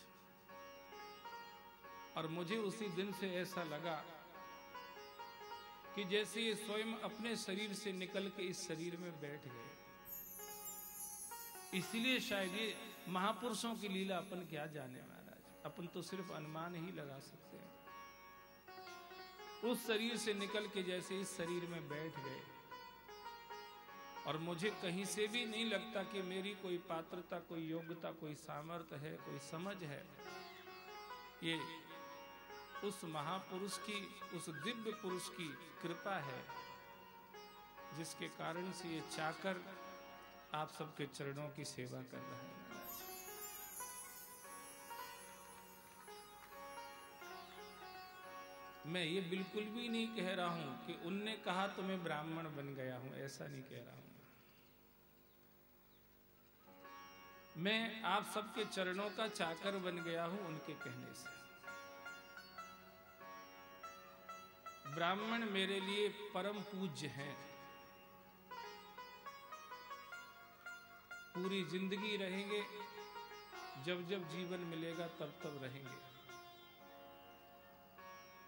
और मुझे उसी दिन से ऐसा लगा कि जैसे ये स्वयं अपने शरीर से निकल के इस शरीर में बैठ गए। इसलिए शायद ये महापुरुषों की लीला अपन क्या जाने महाराज, अपन तो सिर्फ अनुमान ही लगा सकते हैं। उस शरीर से निकल के जैसे इस शरीर में बैठ गए। और मुझे कहीं से भी नहीं लगता कि मेरी कोई पात्रता, कोई योग्यता, कोई सामर्थ्य है, कोई समझ है। ये उस महापुरुष की, उस दिव्य पुरुष की कृपा है जिसके कारण से ये चाकर आप सबके चरणों की सेवा कर रहा है। मैं ये बिल्कुल भी नहीं कह रहा हूं कि उनने कहा तो मैं ब्राह्मण बन गया हूं, ऐसा नहीं कह रहा हूं। मैं आप सबके चरणों का चाकर बन गया हूं उनके कहने से। ब्राह्मण मेरे लिए परम पूज्य हैं। पूरी जिंदगी रहेंगे, जब जब जीवन मिलेगा तब तब रहेंगे।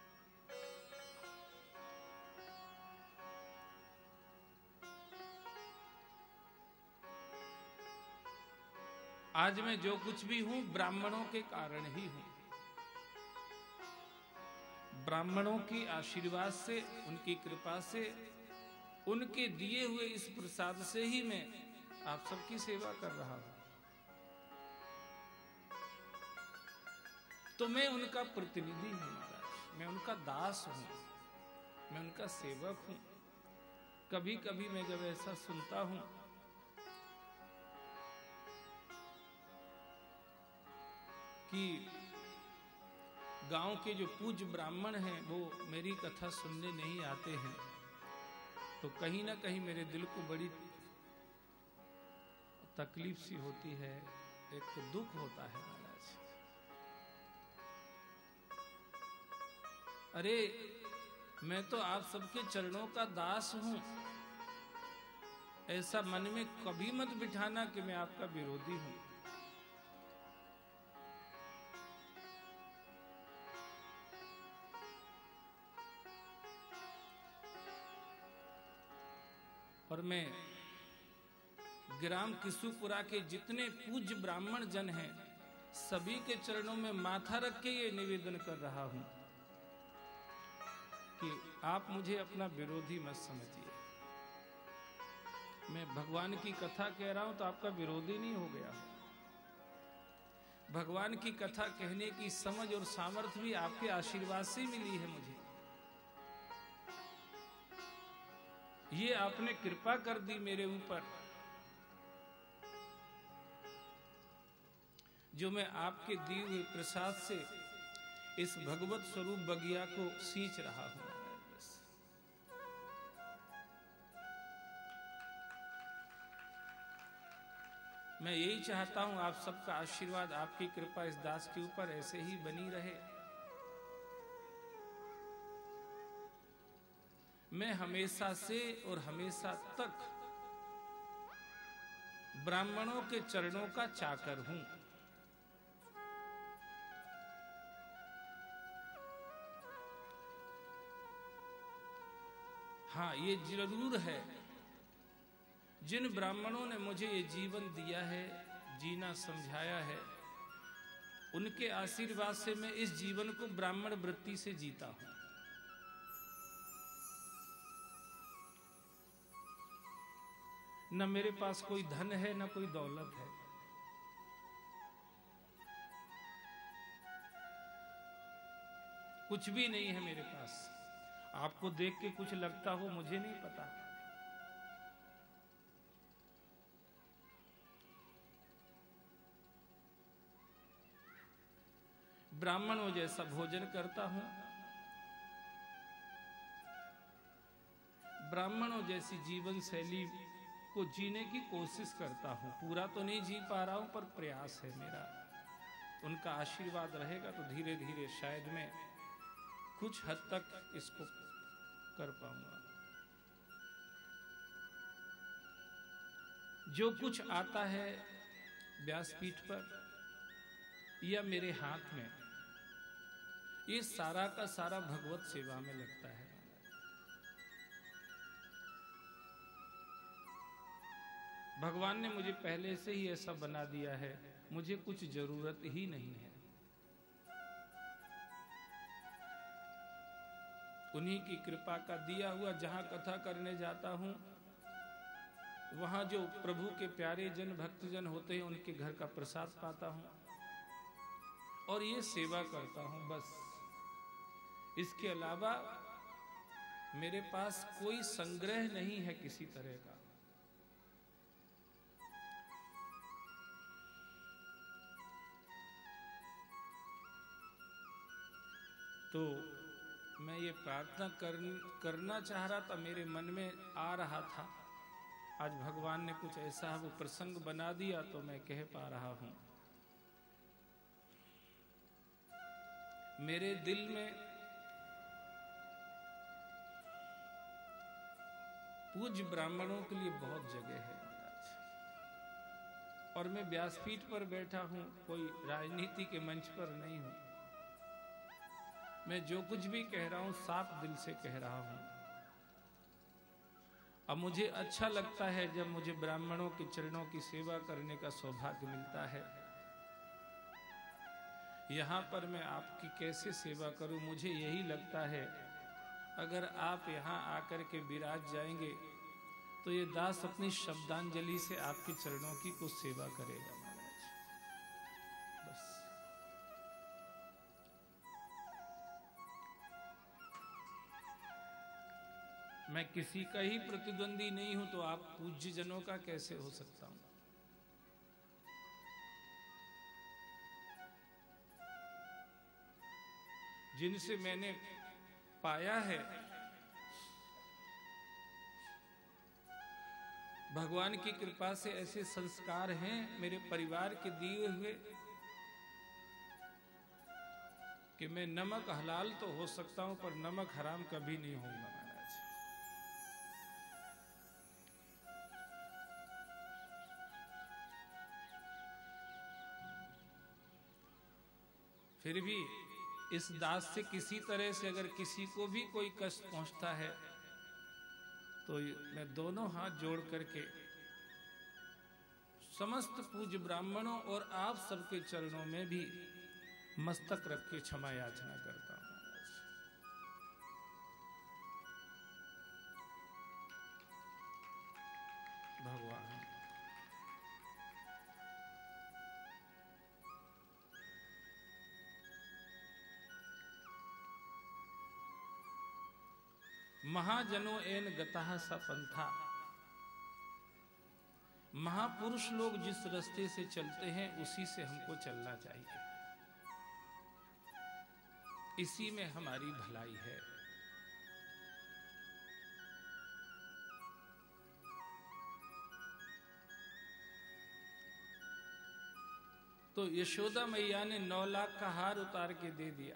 आज मैं जो कुछ भी हूं ब्राह्मणों के कारण ही हूं। ब्राह्मणों की आशीर्वाद से, उनकी कृपा से, उनके दिए हुए इस प्रसाद से ही मैं आप सबकी सेवा कर रहा हूं। तो मैं उनका प्रतिनिधि हूं महाराज, मैं उनका दास हूं, मैं उनका सेवक हूं। कभी कभी मैं जब ऐसा सुनता हूं कि गांव के जो पूज्य ब्राह्मण हैं वो मेरी कथा सुनने नहीं आते हैं, तो कहीं ना कहीं मेरे दिल को बड़ी तकलीफ सी होती है, एक तो दुख होता है महाराज। अरे मैं तो आप सबके चरणों का दास हूं, ऐसा मन में कभी मत बिठाना कि मैं आपका विरोधी हूं। और मैं ग्राम किशुपुरा के जितने पूज्य ब्राह्मण जन हैं सभी के चरणों में माथा रख के ये निवेदन कर रहा हूं कि आप मुझे अपना विरोधी मत समझिए। मैं भगवान की कथा कह रहा हूं तो आपका विरोधी नहीं हो गया। भगवान की कथा कहने की समझ और सामर्थ्य भी आपके आशीर्वाद से मिली है मुझे। ये आपने कृपा कर दी मेरे ऊपर, जो मैं आपके दिए हुए प्रसाद से इस भगवत स्वरूप बगिया को सींच रहा हूं। बस मैं यही चाहता हूं, आप सबका आशीर्वाद, आपकी कृपा इस दास के ऊपर ऐसे ही बनी रहे। मैं हमेशा से और हमेशा तक ब्राह्मणों के चरणों का चाकर हूं। हाँ, ये जरूर है, जिन ब्राह्मणों ने मुझे ये जीवन दिया है, जीना समझाया है, उनके आशीर्वाद से मैं इस जीवन को ब्राह्मण वृत्ति से जीता हूं। न मेरे पास कोई धन है, न कोई दौलत है। कुछ भी नहीं है मेरे पास। आपको देख के कुछ लगता हो मुझे नहीं पता। ब्राह्मणों जैसा भोजन करता हूं, ब्राह्मणों जैसी जीवन शैली को जीने की कोशिश करता हूं। पूरा तो नहीं जी पा रहा हूं, पर प्रयास है मेरा। उनका आशीर्वाद रहेगा तो धीरे धीरे शायद मैं कुछ हद तक इसको कर पाऊंगा। जो कुछ आता है व्यासपीठ पर या मेरे हाथ में, ये सारा का सारा भगवत सेवा में लगता है। भगवान ने मुझे पहले से ही ऐसा बना दिया है, मुझे कुछ जरूरत ही नहीं है। उन्हीं की कृपा का दिया हुआ जहां कथा करने जाता हूं, वहां जो प्रभु के प्यारे जन भक्तजन होते हैं उनके घर का प्रसाद पाता हूं और ये सेवा करता हूं। बस इसके अलावा मेरे पास कोई संग्रह नहीं है किसी तरह का। तो मैं ये प्रार्थना कर, करना चाह रहा था, मेरे मन में आ रहा था। आज भगवान ने कुछ ऐसा वो प्रसंग बना दिया तो मैं कह पा रहा हूं। मेरे दिल में पूज्य ब्राह्मणों के लिए बहुत जगह है और मैं व्यासपीठ पर बैठा हूं, कोई राजनीति के मंच पर नहीं हूं। मैं जो कुछ भी कह रहा हूं साफ दिल से कह रहा हूं। अब मुझे अच्छा लगता है जब मुझे ब्राह्मणों के चरणों की सेवा करने का सौभाग्य मिलता है। यहाँ पर मैं आपकी कैसे सेवा करूं, मुझे यही लगता है अगर आप यहाँ आकर के विराज जाएंगे तो ये दास अपनी शब्दांजलि से आपके चरणों की कुछ सेवा करेगा महाराज। बस मैं किसी का ही प्रतिद्वंदी नहीं हूं, तो आप पूज्य जनों का कैसे हो सकता हूं। जिनसे मैंने पाया है भगवान की कृपा से ऐसे संस्कार हैं मेरे परिवार के दिए हुए कि मैं नमक हलाल तो हो सकता हूं पर नमक हराम कभी नहीं होऊंगा महाराज। फिर भी इस दास से किसी तरह से अगर किसी को भी कोई कष्ट पहुंचता है तो मैं दोनों हाथ जोड़ करके समस्त पूज्य ब्राह्मणों और आप सबके चरणों में भी मस्तक रख के क्षमा याचना करता हूं। भगवान महाजनो एन गतः स पंथा, महापुरुष लोग जिस रास्ते से चलते हैं उसी से हमको चलना चाहिए, इसी में हमारी भलाई है। तो यशोदा मैया ने नौ लाख का हार उतार के दे दिया।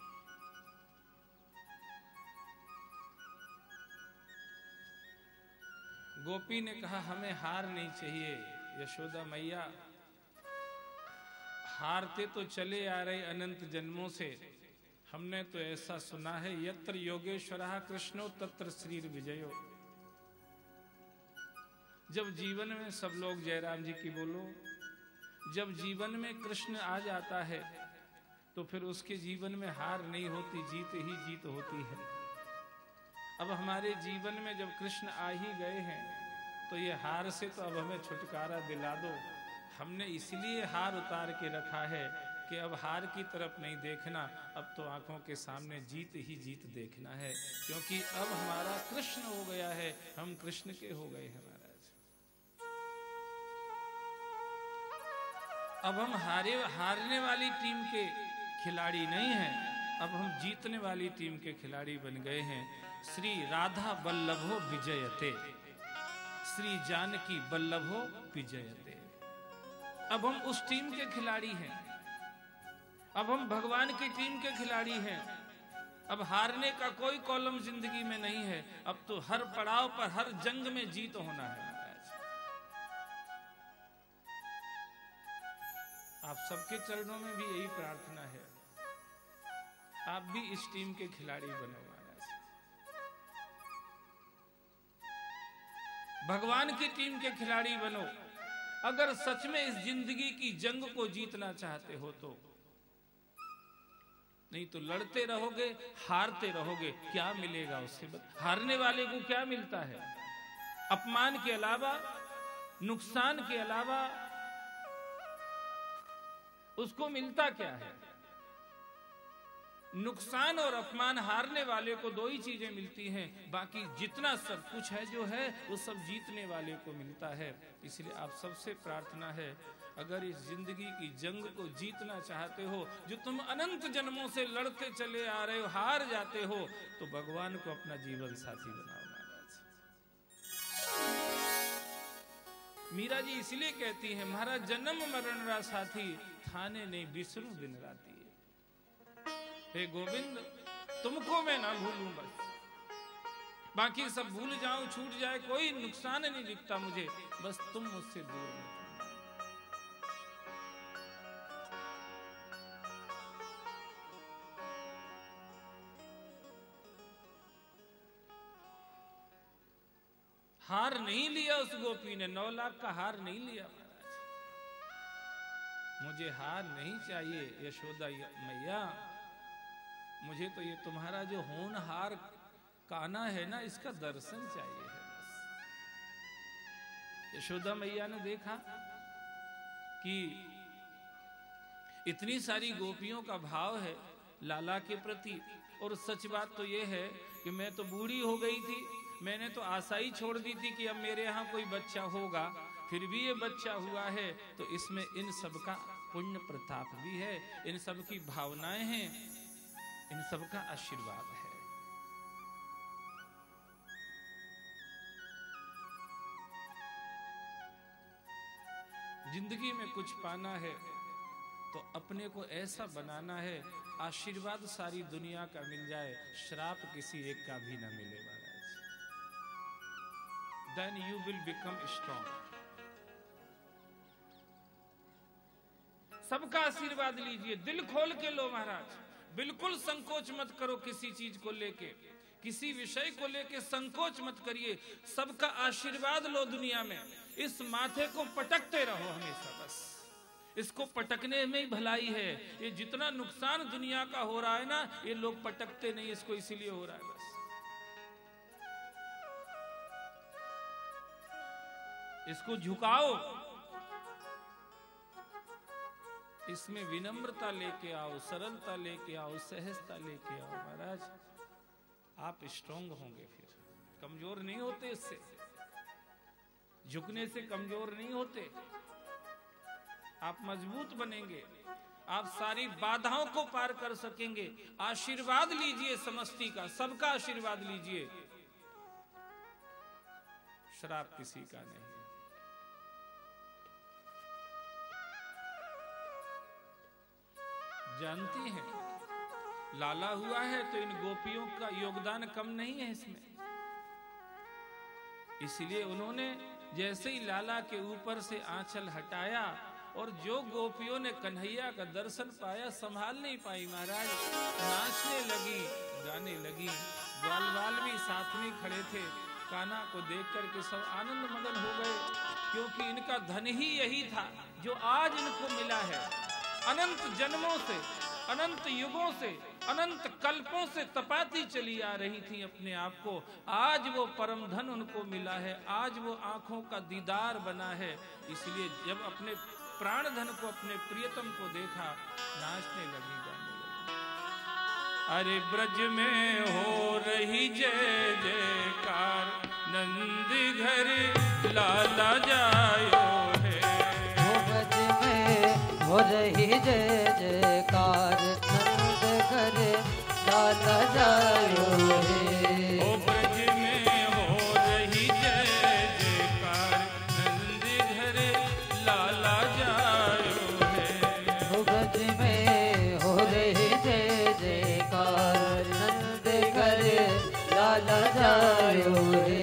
गोपी ने कहा हमें हार नहीं चाहिए। यशोदा मैया हारते तो चले आ रहे अनंत जन्मों से, हमने तो ऐसा सुना है यत्र योगेश्वरः कृष्णो तत्र श्री विजयो। जब जीवन में सब लोग जयराम जी की बोलो, जब जीवन में कृष्ण आ जाता है तो फिर उसके जीवन में हार नहीं होती, जीत ही जीत होती है। अब हमारे जीवन में जब कृष्ण आ ही गए हैं तो ये हार से तो अब हमें छुटकारा दिला दो। हमने इसलिए हार उतार के रखा है कि अब हार की तरफ नहीं देखना, अब तो आंखों के सामने जीत ही जीत देखना है, क्योंकि अब हमारा कृष्ण हो गया है, हम कृष्ण के हो गए हैं महाराज। अब हम हारे हारने वाली टीम के खिलाड़ी नहीं हैं, अब हम जीतने वाली टीम के खिलाड़ी बन गए हैं। श्री राधा बल्लभो विजयते, श्री जानकी बल्लभो विजयते। अब हम उस टीम के खिलाड़ी हैं, अब हम भगवान की टीम के खिलाड़ी हैं। अब हारने का कोई कॉलम जिंदगी में नहीं है, अब तो हर पड़ाव पर हर जंग में जीत होना है महाराज। आप सबके चरणों में भी यही प्रार्थना है, आप भी इस टीम के खिलाड़ी बनो महाराज। भगवान की टीम के खिलाड़ी बनो। अगर सच में इस जिंदगी की जंग को जीतना चाहते हो तो, नहीं तो लड़ते रहोगे, हारते रहोगे, क्या मिलेगा उससे? हारने वाले को क्या मिलता है? अपमान के अलावा, नुकसान के अलावा उसको मिलता क्या है? नुकसान और अपमान हारने वाले को दो ही चीजें मिलती हैं, बाकी जितना सब कुछ है जो है वो सब जीतने वाले को मिलता है। इसलिए आप सबसे प्रार्थना है, अगर इस जिंदगी की जंग को जीतना चाहते हो, जो तुम अनंत जन्मों से लड़ते चले आ रहे हो, हार जाते हो, तो भगवान को अपना जीवन साथी बनाओ महाराज। मीरा जी इसलिए कहती हैं, महाराज जन्म मरण रा साथी, थाने नहीं बिसरू दिन राती। हे गोविंद, तुमको मैं ना भूलूं, बस बाकी सब भूल जाऊं, छूट जाए, कोई नुकसान नहीं दिखता मुझे, बस तुम मुझसे दूर मत। हार नहीं लिया उस गोपी ने, नौ लाख का हार नहीं लिया महाराज। मुझे हार नहीं चाहिए यशोदा मैया, मुझे तो ये तुम्हारा जो होनहार काना है ना, इसका दर्शन चाहिए है बस। यशोदा मैया ने देखा कि इतनी सारी गोपियों का भाव है लाला के प्रति, और सच बात तो ये है कि मैं तो बूढ़ी हो गई थी, मैंने तो आशा ही छोड़ दी थी कि अब मेरे यहाँ कोई बच्चा होगा, फिर भी ये बच्चा हुआ है, तो इसमें इन सब का पुण्य प्रताप भी है, इन सब की भावनाएं हैं, इन सब का आशीर्वाद है। जिंदगी में कुछ पाना है तो अपने को ऐसा बनाना है, आशीर्वाद सारी दुनिया का मिल जाए, श्राप किसी एक का भी ना मिले महाराज। Then you will become strong. सबका आशीर्वाद लीजिए, दिल खोल के लो महाराज, बिल्कुल संकोच मत करो किसी चीज को लेके, किसी विषय को लेके संकोच मत करिए, सबका आशीर्वाद लो दुनिया में। इस माथे को पटकते रहो हमेशा, बस इसको पटकने में ही भलाई है। ये जितना नुकसान दुनिया का हो रहा है ना, ये लोग पटकते नहीं, इसको इसीलिए हो रहा है बस। इसको झुकाओ, इसमें विनम्रता लेके आओ, सरलता लेके आओ, सहजता लेके आओ महाराज, आप स्ट्रांग होंगे, फिर कमजोर नहीं होते। इससे झुकने से कमजोर नहीं होते, आप मजबूत बनेंगे, आप सारी बाधाओं को पार कर सकेंगे। आशीर्वाद लीजिए समस्ती का, सबका आशीर्वाद लीजिए, श्राप किसी का नहीं। जानती हैं लाला हुआ है तो इन गोपियों का योगदान कम नहीं है इसमें, इसलिए उन्होंने जैसे ही लाला के ऊपर से आंचल हटाया और जो गोपियों ने कन्हैया का दर्शन पाया, संभाल नहीं पाई महाराज, नाचने लगी, गाने लगी। ग्वाल बाल भी साथ में खड़े थे, कान्हा को देख करके सब आनंद मगन हो गए, क्योंकि इनका धन ही यही था जो आज इनको मिला है। अनंत जन्मों से, अनंत युगों से, अनंत कल्पों से तपाती चली आ रही थी अपने आप को, आज वो परम धन उनको मिला है, आज वो आंखों का दीदार बना है। इसलिए जब अपने प्राण धन को, अपने प्रियतम को देखा, नाचने लगी, गाने लगी। अरे ब्रज में हो रही जय जयकार, नंद घर लाला जायो है। वो ब्रज में हो रही जय जयकार, नंद घर लाला जायो है। ओ ब्रज में हो रही जय जयकार, नंद घर लाला जायो है। वो ब्रज में हो रही जय जयकार, नंद घर लाला जायो है।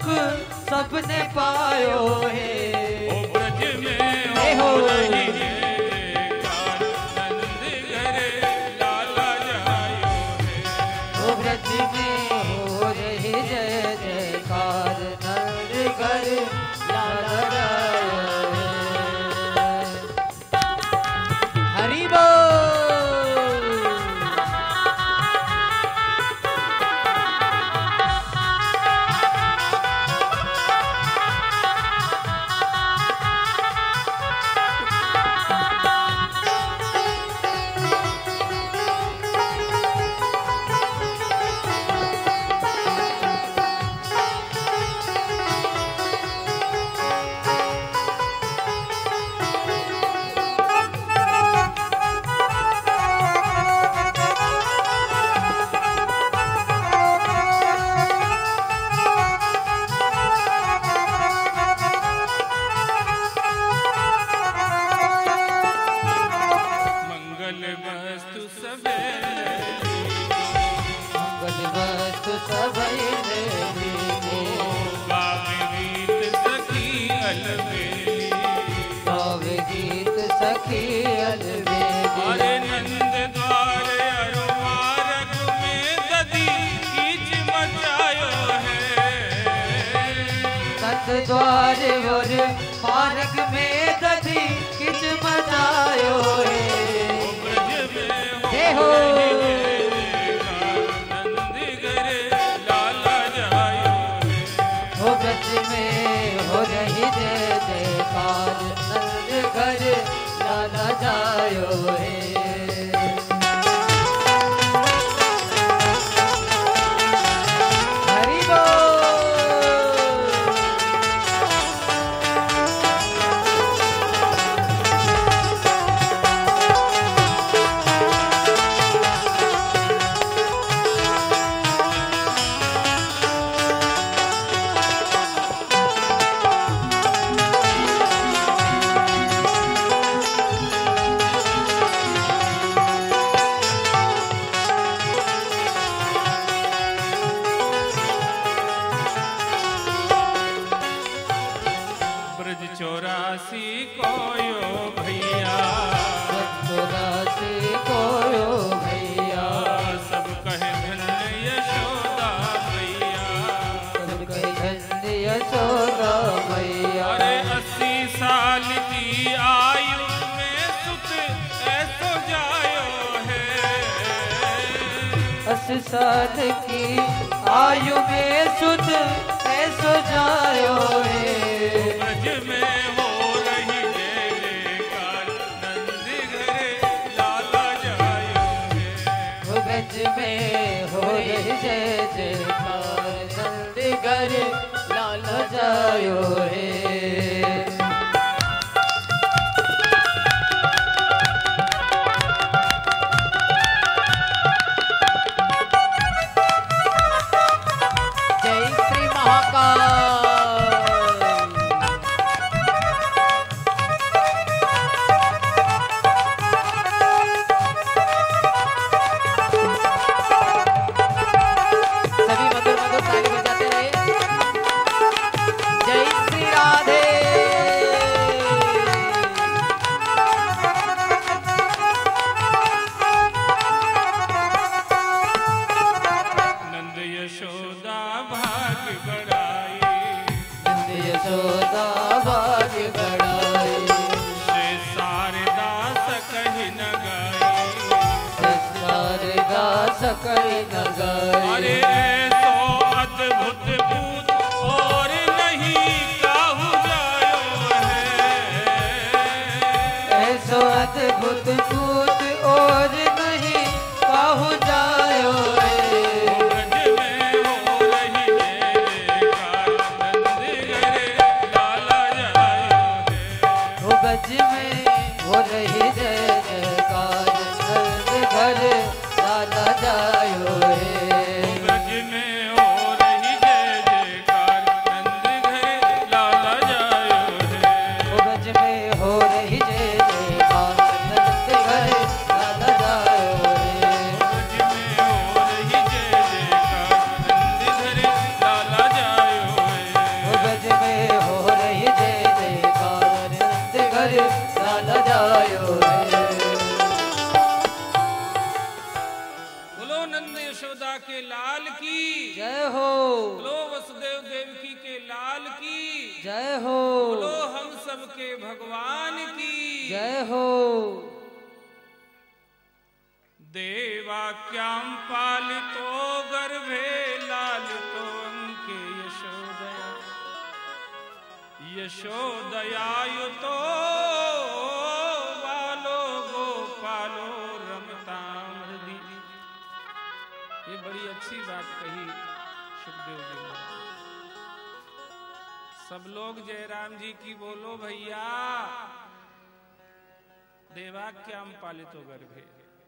सुख सबने पायो है। ओ ब्रज में हो रही जयकार नंद घर लाला जायो है। ओ ब्रज में हो रही जय जयकार नंद घर लाला जायो है। हरि बोल। द्वार और मार्ग में दधी किच मचायो है। हो हो ब्रज में हो रही जय जयकार नंद घर लाला जायो है। चौरासी कोयो भैया चौरासी कोयो भैया सब कहे धन्य यशोदा भैया सब कहे धन्य यशोदा भैया। अरे अस्सी साल की आयु में सुत ऐसो जायो है। अस्सी साल की आयु में सुत ऐसो जायो है। ब्रज में हो रही जय जयकार नंद घर लाला जायो है। वो ब्रज में हो रही जय जयकार नंद घर लाला जायो है। जय श्री महाकाल। अरे ऐसो अद्भुत पूत और नहीं काहू जायो है। ऐसो अद्भुत पूत और नहीं काहू जायो है। ब्रज में हो रही जयकार नंद घर लाला जायो है। वो ब्रज में हो रही जय जयकार नंद घर लाला जायो है। ब्रज बोलो नंद यशोदा के लाल की जय हो। बोलो वसुदेव देवकी के लाल की जय हो। बोलो हम सबके भगवान की जय हो। देवाक्याम पालितो गर्भे लालितो अंके यशोदया यशोदयायुतो बालो गोपालो रमताम हृदि। ये बड़ी अच्छी बात कही सुखदेव जी ने। सब लोग जयराम जी की बोलो भैया। देवाक्याम पालितो गर्भे,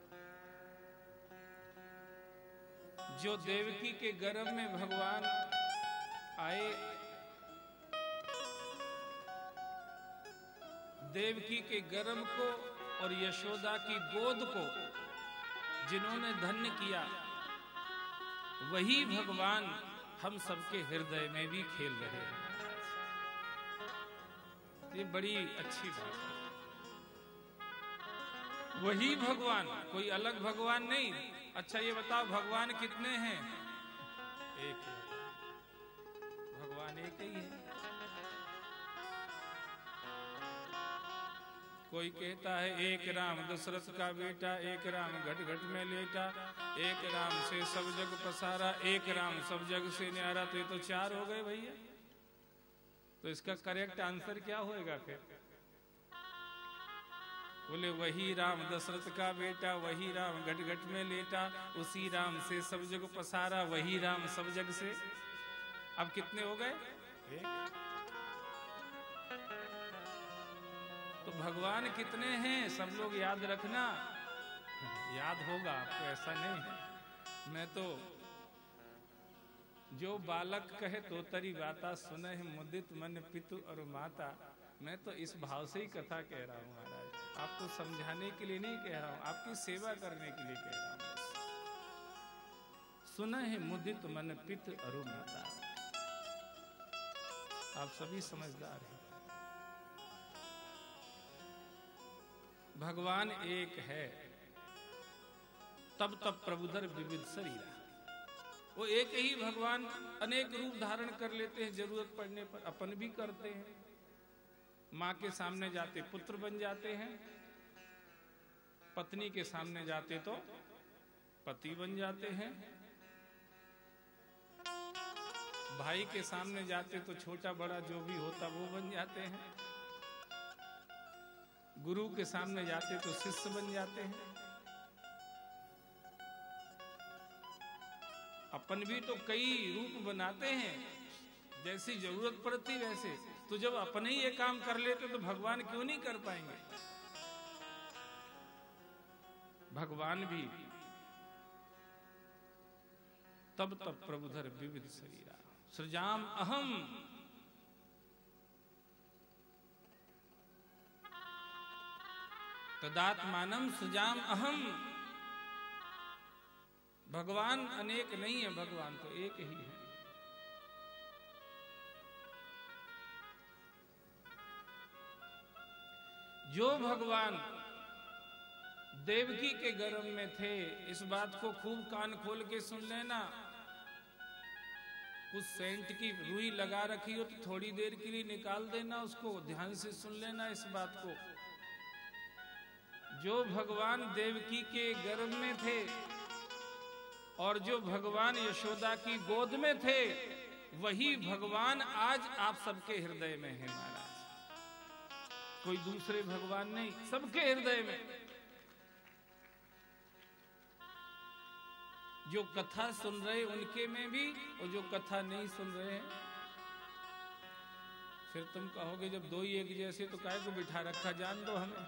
जो देवकी के गर्भ में भगवान आए, देवकी के गर्भ को और यशोदा की गोद को जिन्होंने धन्य किया, वही भगवान हम सबके हृदय में भी खेल रहे हैं। ये बड़ी अच्छी बात है। वही भगवान, कोई अलग भगवान नहीं। अच्छा ये बताओ भगवान कितने हैं? एक है, भगवान एक ही है। कोई कहता है एक राम दशरथ का बेटा, एक राम घट घट में लेटा, एक राम से सब जग पसारा, एक राम सब जग से न्यारा। तो ये तो चार हो गए भैया। तो इसका करेक्ट आंसर क्या होएगा फिर? बोले वही राम दशरथ का बेटा, वही राम घट घट में लेटा, उसी राम से सब जग पसारा, वही राम सब जग से। अब कितने हो गए? एक। तो भगवान कितने हैं सब लोग याद रखना। याद होगा आपको, ऐसा नहीं है। मैं तो जो बालक कहे तो तरी बाता सुने मुदित मन पितु और माता। मैं तो इस भाव से ही कथा कह रहा हूं महाराज, आपको समझाने के लिए नहीं कह रहा हूं, आपकी सेवा करने के लिए कह रहा हूं। सुना है मुदित मन पित अरु माता। आप सभी समझदार हैं। भगवान एक है, तब तब प्रभुधर विविध शरीरा। वो एक ही भगवान अनेक रूप धारण कर लेते हैं, जरूरत पड़ने पर अपन भी करते हैं। माँ के सामने जाते पुत्र बन जाते हैं, पत्नी के सामने जाते तो पति बन जाते हैं, भाई के सामने जाते तो छोटा बड़ा जो भी होता वो बन जाते हैं, गुरु के सामने जाते तो शिष्य बन जाते हैं। अपन भी तो कई रूप बनाते हैं, जैसी जरूरत पड़ती वैसे। तो जब अपने ही ये काम कर लेते तो भगवान क्यों नहीं कर पाएंगे? भगवान भी तब तब प्रभुधर विविध शरीरा सृजाम अहम। तदात्मानम सृजाम अहम। भगवान अनेक नहीं है, भगवान तो एक ही है। जो भगवान देवकी के गर्भ में थे, इस बात को खूब कान खोल के सुन लेना। कुछ सेंट की रुई लगा रखी हो तो थोड़ी देर के लिए निकाल देना उसको, ध्यान से सुन लेना इस बात को। जो भगवान देवकी के गर्भ में थे और जो भगवान यशोदा की गोद में थे, वही भगवान आज आप सबके हृदय में है महाराज। कोई दूसरे भगवान नहीं, सबके हृदय में। जो कथा सुन रहे उनके में भी, और जो कथा नहीं सुन रहे हैं। फिर तुम कहोगे जब दो ही एक जैसे तो काहे को बिठा रखा, जान दो हमें।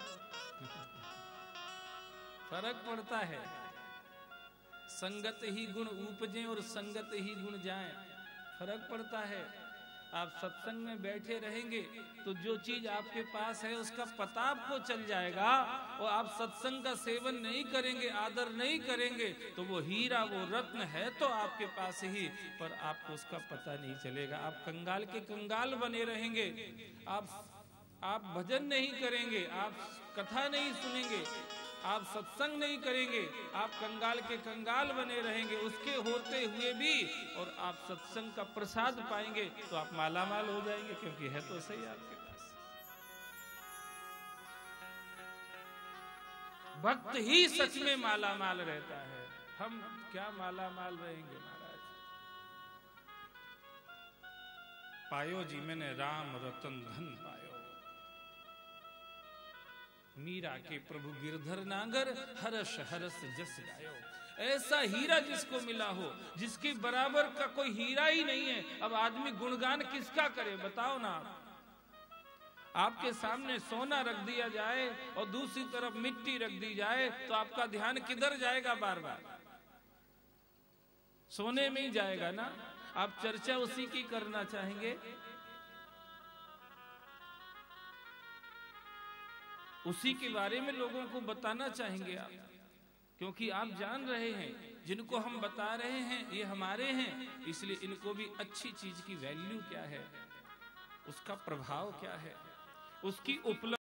फर्क पड़ता है। संगत ही गुण उपजे और संगत ही गुण जाए, फर्क पड़ता है। आप सत्संग में बैठे रहेंगे तो जो चीज आपके पास है उसका पता आपको चल जाएगा, और आप सत्संग का सेवन नहीं करेंगे, आदर नहीं करेंगे, तो वो हीरा वो रत्न है तो आपके पास ही, पर आपको उसका पता नहीं चलेगा। आप कंगाल के कंगाल बने रहेंगे। आप आप भजन नहीं करेंगे, आप कथा नहीं सुनेंगे, आप सत्संग नहीं करेंगे, आप कंगाल के कंगाल बने रहेंगे, उसके होते हुए भी, और आप सत्संग का प्रसाद पाएंगे तो आप मालामाल हो जाएंगे, क्योंकि है तो सही आपके पास। भक्त ही सच में मालामाल रहता है, हम क्या मालामाल रहेंगे महाराज। पायो जी मैंने राम रतन धन पायो, मीरा के प्रभु गिरधर नागर, हरस हरस जस गायो। ऐसा हीरा जिसको मिला हो, जिसके बराबर का कोई हीरा ही नहीं है। अब आदमी गुणगान किसका करे बताओ ना। आपके सामने सोना रख दिया जाए और दूसरी तरफ मिट्टी रख दी जाए तो आपका ध्यान किधर जाएगा? बार बार सोने में ही जाएगा ना। आप चर्चा उसी की करना चाहेंगे, उसी के बारे में लोगों को बताना चाहेंगे आप, क्योंकि आप जान रहे हैं जिनको हम बता रहे हैं ये हमारे हैं, इसलिए इनको भी अच्छी चीज की वैल्यू क्या है, उसका प्रभाव क्या है, उसकी उपलब्धि